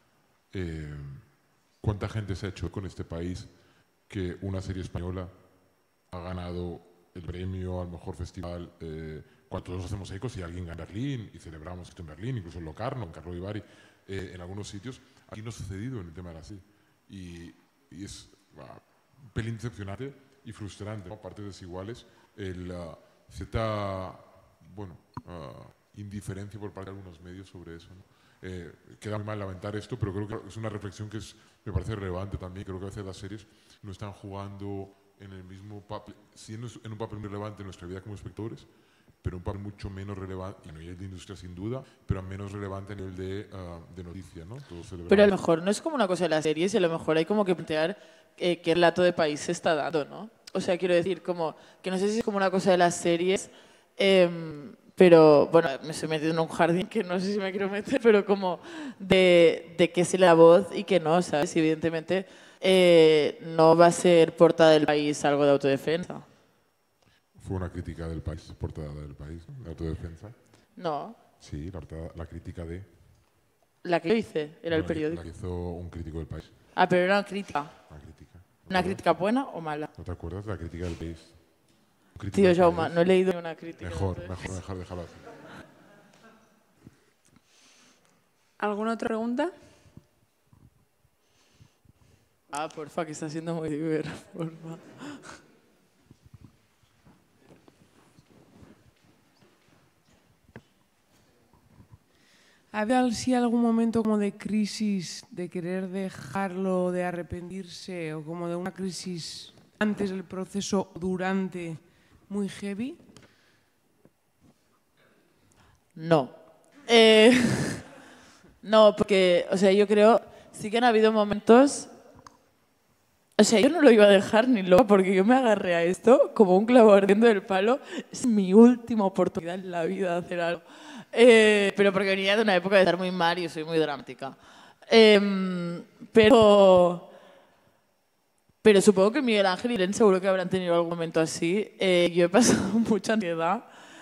Eh, ¿Cuánta gente se ha hecho con este país que una serie española ha ganado el premio al mejor festival? Eh, cuando todos hacemos ecos y alguien gana Berlín y celebramos esto en Berlín, incluso en Locarno, en Carlo Vivari, eh, en algunos sitios, aquí no ha sucedido en el tema de la serie. Y, y es uh, un pelín decepcionante y frustrante, ¿no? Partes desiguales, el uh, cierta, bueno, uh, indiferencia por parte de algunos medios sobre eso, ¿no? Eh, queda muy mal lamentar esto, pero creo que es una reflexión que es, me parece relevante también. Creo que a veces las series no están jugando en el mismo papel, sí en un papel muy relevante en nuestra vida como espectadores, pero un papel mucho menos relevante a nivel de industria sin duda, pero menos relevante a nivel de, uh, de noticia, ¿no? Pero a lo mejor no es como una cosa de las series, y a lo mejor hay como que plantear eh, qué relato de país se está dando, ¿no? O sea, quiero decir, como que no sé si es como una cosa de las series, eh, pero bueno, me estoy metiendo en un jardín que no sé si me quiero meter, pero como de, de que se le da voz y que no, ¿sabes? Y evidentemente eh, no va a ser portada del país algo de autodefensa. Fue una crítica del país, portada del país, de autodefensa. No. Sí, la, portada, la crítica de... La que yo hice, era no, el periódico. La que hizo un crítico del país. Ah, pero era una crítica. Una crítica. ¿Una crítica buena o mala? ¿No te acuerdas de la crítica del país? Tío, Jaume, no he leído ni una crítica. Mejor, mejor, mejor déjalo así. ¿Alguna otra pregunta? Ah, porfa, que está siendo muy divertido, porfa. ¿Ha habido sí algún momento como de crisis, de querer dejarlo, de arrepentirse, o como de una crisis antes del proceso, durante, muy heavy? No. Eh, no, porque, o sea, yo creo, sí que han habido momentos... O sea, yo no lo iba a dejar ni loca porque yo me agarré a esto como un clavo ardiendo del palo. Es mi última oportunidad en la vida de hacer algo. Eh, pero porque venía de una época de estar muy mal y soy muy dramática. Eh, pero... Pero supongo que Miguel Ángel y Irene seguro que habrán tenido algún momento así. Eh, yo he pasado mucha ansiedad.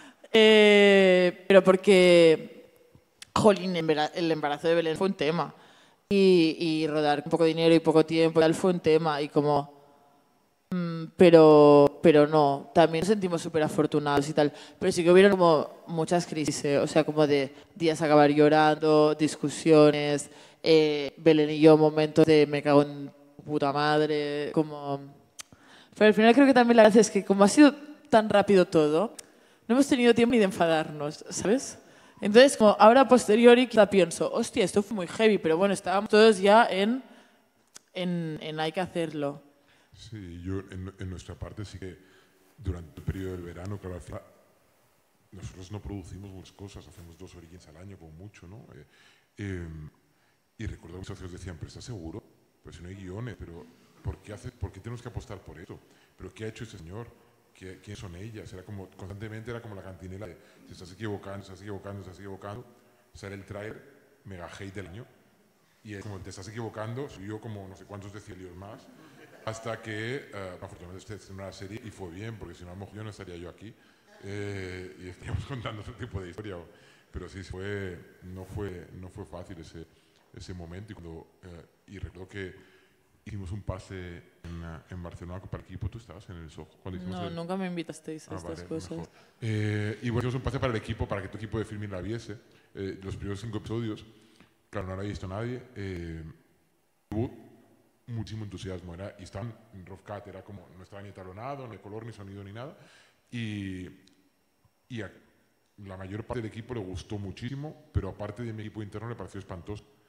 Eh, pero porque, jolín, el embarazo de Belén fue un tema. Y, y rodar con poco dinero y poco tiempo, tal, fue un tema. Y como, mm, pero, pero no, también nos sentimos súper afortunados y tal. Pero sí que hubieron como muchas crisis, ¿eh? O sea, como de días a acabar llorando, discusiones, eh, Belén y yo momentos de me cago en puta madre, como... Pero al final creo que también la gracia es que como ha sido tan rápido todo, no hemos tenido tiempo ni de enfadarnos, ¿sabes? Entonces, como ahora a posteriori quizá pienso, hostia, esto fue muy heavy, pero bueno, estábamos todos ya en, en, en hay que hacerlo. Sí, yo en, en nuestra parte sí que durante el periodo del verano, claro, al final nosotros no producimos muchas cosas, hacemos dos origins al año como mucho, ¿no? Eh, eh, y recuerdo que mis socios decían, pero ¿estás seguro? Pero si no hay guiones, pero ¿por qué, hace, ¿por qué tenemos que apostar por esto? ¿Pero qué ha hecho ese señor? ¿Quiénes son ellas? Era como, constantemente era como la cantinela de te estás equivocando, estás equivocando, estás equivocando. Sale el trailer, mega hate del año. Y es como te estás equivocando, subió como no sé cuántos decibelios más. Hasta que, uh, afortunadamente, se estrenó la serie y fue bien, porque si no, a lo mejor yo no estaría yo aquí. Eh, y estaríamos contando ese tipo de historia. Pero sí, fue, no, fue, no fue fácil ese, ese momento. Y, cuando, uh, y recuerdo que hicimos un pase en, en Barcelona para el equipo. ¿Tú estabas en el Soho? No, el... nunca me invitasteis a ah, estas vale, cosas. Eh, y bueno, hicimos un pase para el equipo, para que tu equipo de filming la viese. Eh, los primeros cinco episodios, claro, no lo había visto nadie. Eh, hubo muchísimo entusiasmo. Era, y estaban en rough cut, era como, no estaba ni talonado, ni color, ni sonido, ni nada. Y, y a la mayor parte del equipo le gustó muchísimo, pero aparte de mi equipo interno le pareció espantoso.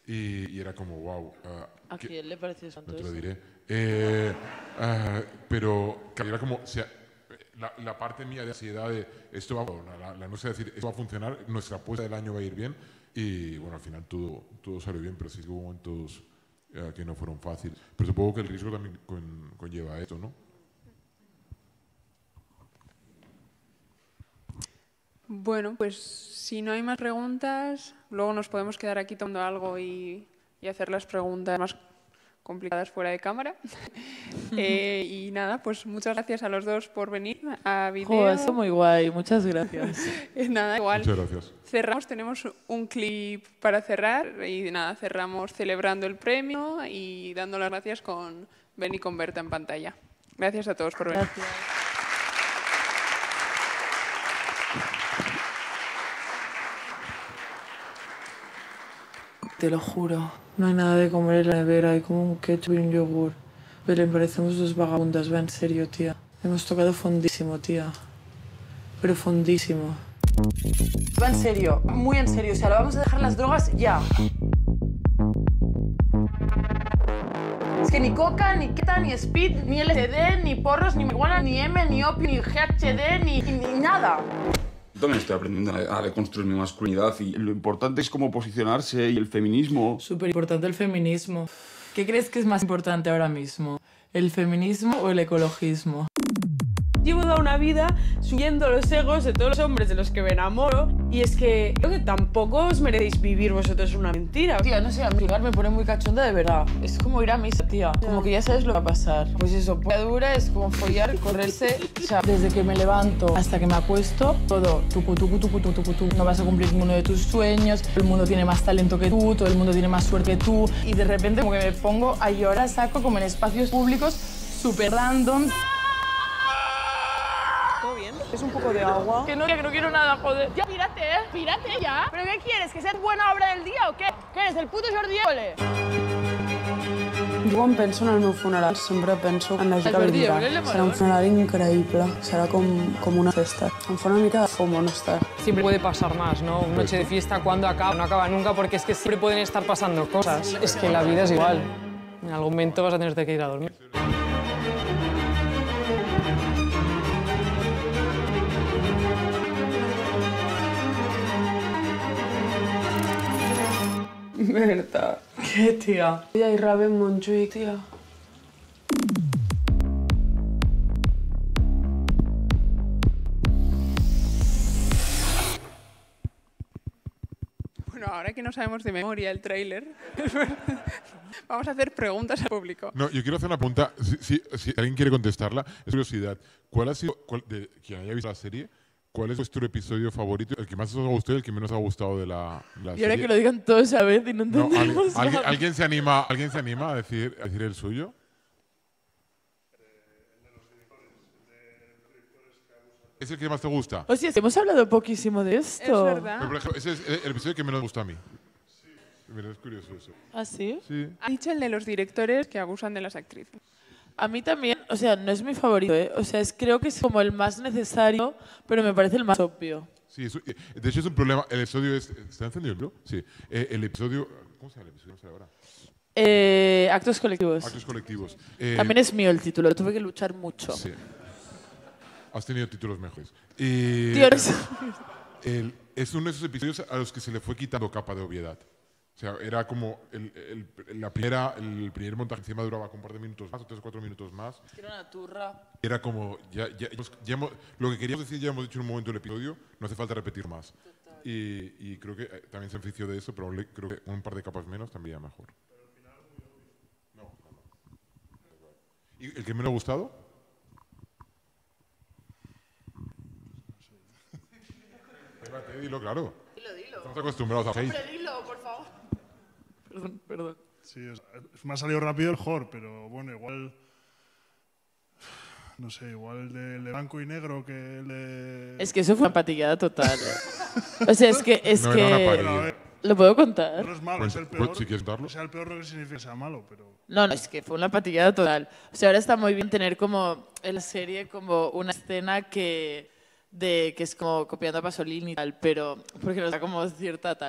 Y, y era como, wow. Uh, ¿A que, quién le pareció santo no te lo eso? diré. Eh, uh, pero que era como, o sea, la, la parte mía de ansiedad de esto va, la, la, la no sé decir, esto va a funcionar, nuestra apuesta del año va a ir bien. Y bueno, al final todo, todo salió bien, pero sí que hubo momentos uh, que no fueron fáciles. Pero supongo que el riesgo también con, conlleva esto, ¿no? Bueno, pues si no hay más preguntas, luego nos podemos quedar aquí tomando algo y, y hacer las preguntas más complicadas fuera de cámara. eh, y nada, pues muchas gracias a los dos por venir a vídeo. Jo, eso muy guay, muchas gracias. Nada, igual. Muchas gracias. Cerramos, tenemos un clip para cerrar y nada, cerramos celebrando el premio y dando las gracias con Ben y con Berta en pantalla. Gracias a todos por venir. Gracias. Te lo juro, no hay nada de comer en la nevera, hay como un ketchup y un yogur. Belén, parecemos dos vagabundas, va en serio, tía. Hemos tocado fondísimo, tía. Pero fondísimo. Va en serio, muy en serio. O sea, lo vamos a dejar las drogas ya. Es que ni coca, ni keta, ni speed, ni L S D, ni porros, ni marihuana, ni M, ni opio, ni G H D, ni, ni nada. Yo también estoy aprendiendo a deconstruir mi masculinidad y lo importante es cómo posicionarse y el feminismo. Súper importante el feminismo. ¿Qué crees que es más importante ahora mismo? ¿El feminismo o el ecologismo? Llevo toda una vida subiendo los egos de todos los hombres de los que me enamoro y es que creo que tampoco os merecéis vivir vosotros una mentira. Tía, no sé, a mí me pone muy cachonda de verdad. Es como ir a misa, tía. Como que ya sabes lo que va a pasar. Pues eso, polla dura es como follar, correrse. O sea, desde que me levanto hasta que me acuesto, todo. Tucu, tucu, tucu, tucu, tucu, tucu. No vas a cumplir ninguno de tus sueños. Todo el mundo tiene más talento que tú, todo el mundo tiene más suerte que tú. Y de repente como que me pongo a llorar saco como en espacios públicos súper random. Es un poco de agua. Que no, que no quiero nada, joder. Ya, pírate, ¿eh? Pírate ya. ¿Pero qué quieres? ¿Que seas buena obra del día o qué? ¿Qué eres, el puto Jordi Évole? Jo quan penso en el meu funeral sempre penso en la gent que vindrà. Serà un funeral increïble, serà com, com una festa. Em fa una mica de fomo no estar. Siempre puede pasar más, ¿no? Una noche de fiesta, ¿cuándo acaba? No acaba nunca porque es que siempre pueden estar pasando cosas. Es que la vida es igual. En algún momento vas a tener que ir a dormir. Berta. ¿Qué, tía? Ja hi rebem Montjuïc, tia. Bueno, ahora que no sabemos de memoria el tráiler, vamos a hacer preguntas al público. No, yo quiero hacer una pregunta, si, si, si alguien quiere contestarla, es curiosidad. ¿Cuál ha sido, cuál, de quien haya visto la serie, cuál es vuestro episodio favorito? ¿El que más os ha gustado y el que menos os ha gustado de la, la y serie? ahora que lo digan todos a vez y no No, entendemos ¿alguien, nada. ¿alguien, se anima, ¿Alguien se anima a decir, a decir el suyo? ¿Es el que más te gusta? O sea, hemos hablado poquísimo de esto. Es verdad. Pero, por ejemplo, ese es el, el episodio que menos me gusta a mí. Sí. Mira, es curioso eso. ¿Ah, sí? Sí. Ha dicho el de los directores que abusan de las actrices. A mí también, o sea, no es mi favorito, ¿eh? O sea, es, creo que es como el más necesario, pero me parece el más obvio. Sí, eso, de hecho es un problema. El episodio es... ¿Está encendido el blog? Sí. Eh, el episodio... ¿Cómo se llama el episodio? No sé ahora. Eh, actos colectivos. Actos colectivos. Eh, También es mío el título, tuve que luchar mucho. Sí. Has tenido títulos mejores. Y Tío, eres- el- es uno de esos episodios a los que se le fue quitando capa de obviedad. O sea, era como el, el- la primera, el primer montaje encima duraba un par de minutos más, o tres o cuatro minutos más. Era una turra. Era como, ya, ya, ya hemos- lo que queríamos decir ya hemos dicho en un momento del episodio, no hace falta repetir más. Y, y creo que eh, también se benefició de eso, pero le- creo que un par de capas menos también iba mejor. No, no, no. ¿Y el que me ha gustado? Espérate, dilo claro. Dilo, dilo. Estamos acostumbrados a hate. Hombre, dilo, por favor. Perdón, perdón. Sí, es, es- me ha salido rápido el Jor, pero bueno, igual... No sé, igual el de, el de blanco y negro que el de... Es que eso fue una patillada total. ¿eh? O sea, es que... Es No que... era una Bueno, a patilla. ver, ¿Lo puedo contar? no es malo, Pues- es el pues, peor. si quieres darlo. O sea, el peor no significa que sea malo, pero... No, no, es que fue una patillada total. O sea, ahora está muy bien tener como en la serie como una escena que, de, que es como copiando a Pasolini y tal, pero porque nos da como cierta tal.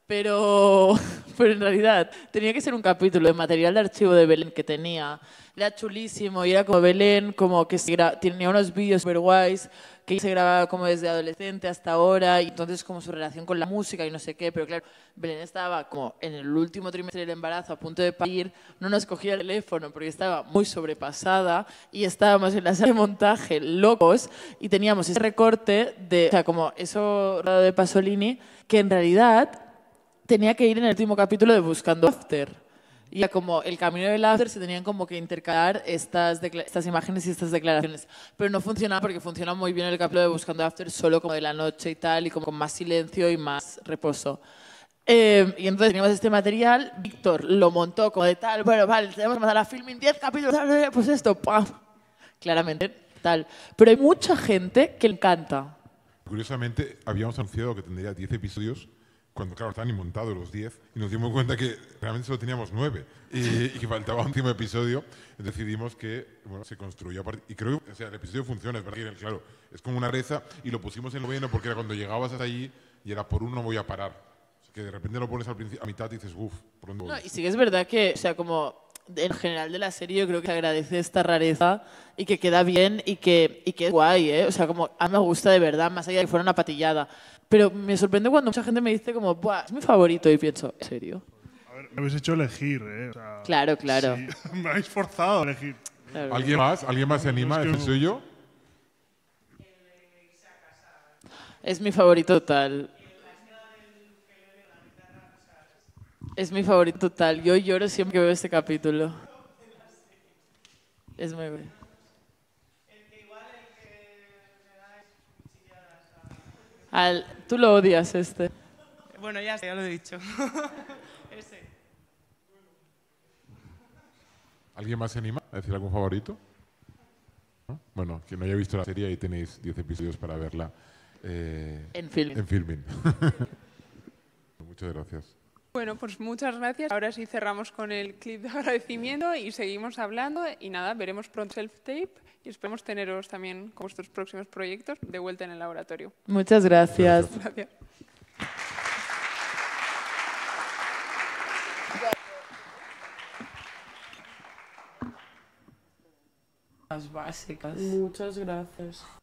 Pero, pero en realidad tenía que ser un capítulo de material de archivo de Belén que tenía. Era chulísimo y era como Belén, como que se gra- tenía unos vídeos super guays que se grababa como desde adolescente hasta ahora y entonces como su relación con la música y no sé qué. Pero claro, Belén estaba como en el último trimestre del embarazo a punto de parir, no nos cogía el teléfono porque estaba muy sobrepasada y estábamos en la sala de montaje locos y teníamos ese recorte de, o sea, como eso de Pasolini que en realidad tenía que ir en el último capítulo de Buscando After. Y era como el camino del after se tenían como que intercalar estas, estas imágenes y estas declaraciones. Pero no funcionaba porque funciona muy bien el capítulo de Buscando After solo como de la noche y tal, y como con más silencio y más reposo. Eh, y entonces teníamos este material, Víctor lo montó como de tal, bueno, vale, tenemos que mandar a Filmin diez capítulos, pues esto, ¡pam! Claramente tal. Pero hay mucha gente que le encanta. Curiosamente, habíamos anunciado que tendría diez episodios, cuando, claro, estaban montados los diez, y nos dimos cuenta que realmente solo teníamos nueve, y, y que faltaba un último episodio, y decidimos que, bueno, se construyó a partir... Y creo que, o sea, el episodio funciona, es verdad, claro, es como una reza, y lo pusimos en noveno porque era cuando llegabas hasta allí, y era por uno no voy a parar. O sea, que de repente lo pones al principio, a mitad y dices, uff, ¿por dónde voy? No, y sí que es verdad que, o sea, como... En general de la serie yo creo que se agradece esta rareza y que queda bien y que, y que es guay, ¿eh? O sea, como a mí me gusta de verdad, más allá de que fuera una patillada. Pero me sorprende cuando mucha gente me dice como, buah, es mi favorito y pienso, ¿en serio? A ver, me habéis hecho elegir, ¿eh? O sea, Claro, claro. sí, me habéis forzado a elegir. Claro. ¿Alguien más? ¿Alguien más se anima? Es que ¿Es el no- suyo? Es mi favorito total. Es mi favorito total. Yo lloro siempre que veo este capítulo. Es muy bueno. Al, tú lo odias este. Bueno, ya sé, ya lo he dicho. Ese. ¿Alguien más se anima a decir algún favorito? ¿No? Bueno, quien no haya visto la serie, ahí tenéis diez episodios para verla. Eh, En Filmin. En Filmin. Muchas gracias. Bueno, pues muchas gracias. Ahora sí cerramos con el clip de agradecimiento y seguimos hablando. Y nada, veremos pronto self-tape y esperemos teneros también con vuestros próximos proyectos de vuelta en el laboratorio. Muchas gracias. Gracias. Las básicas. Muchas gracias.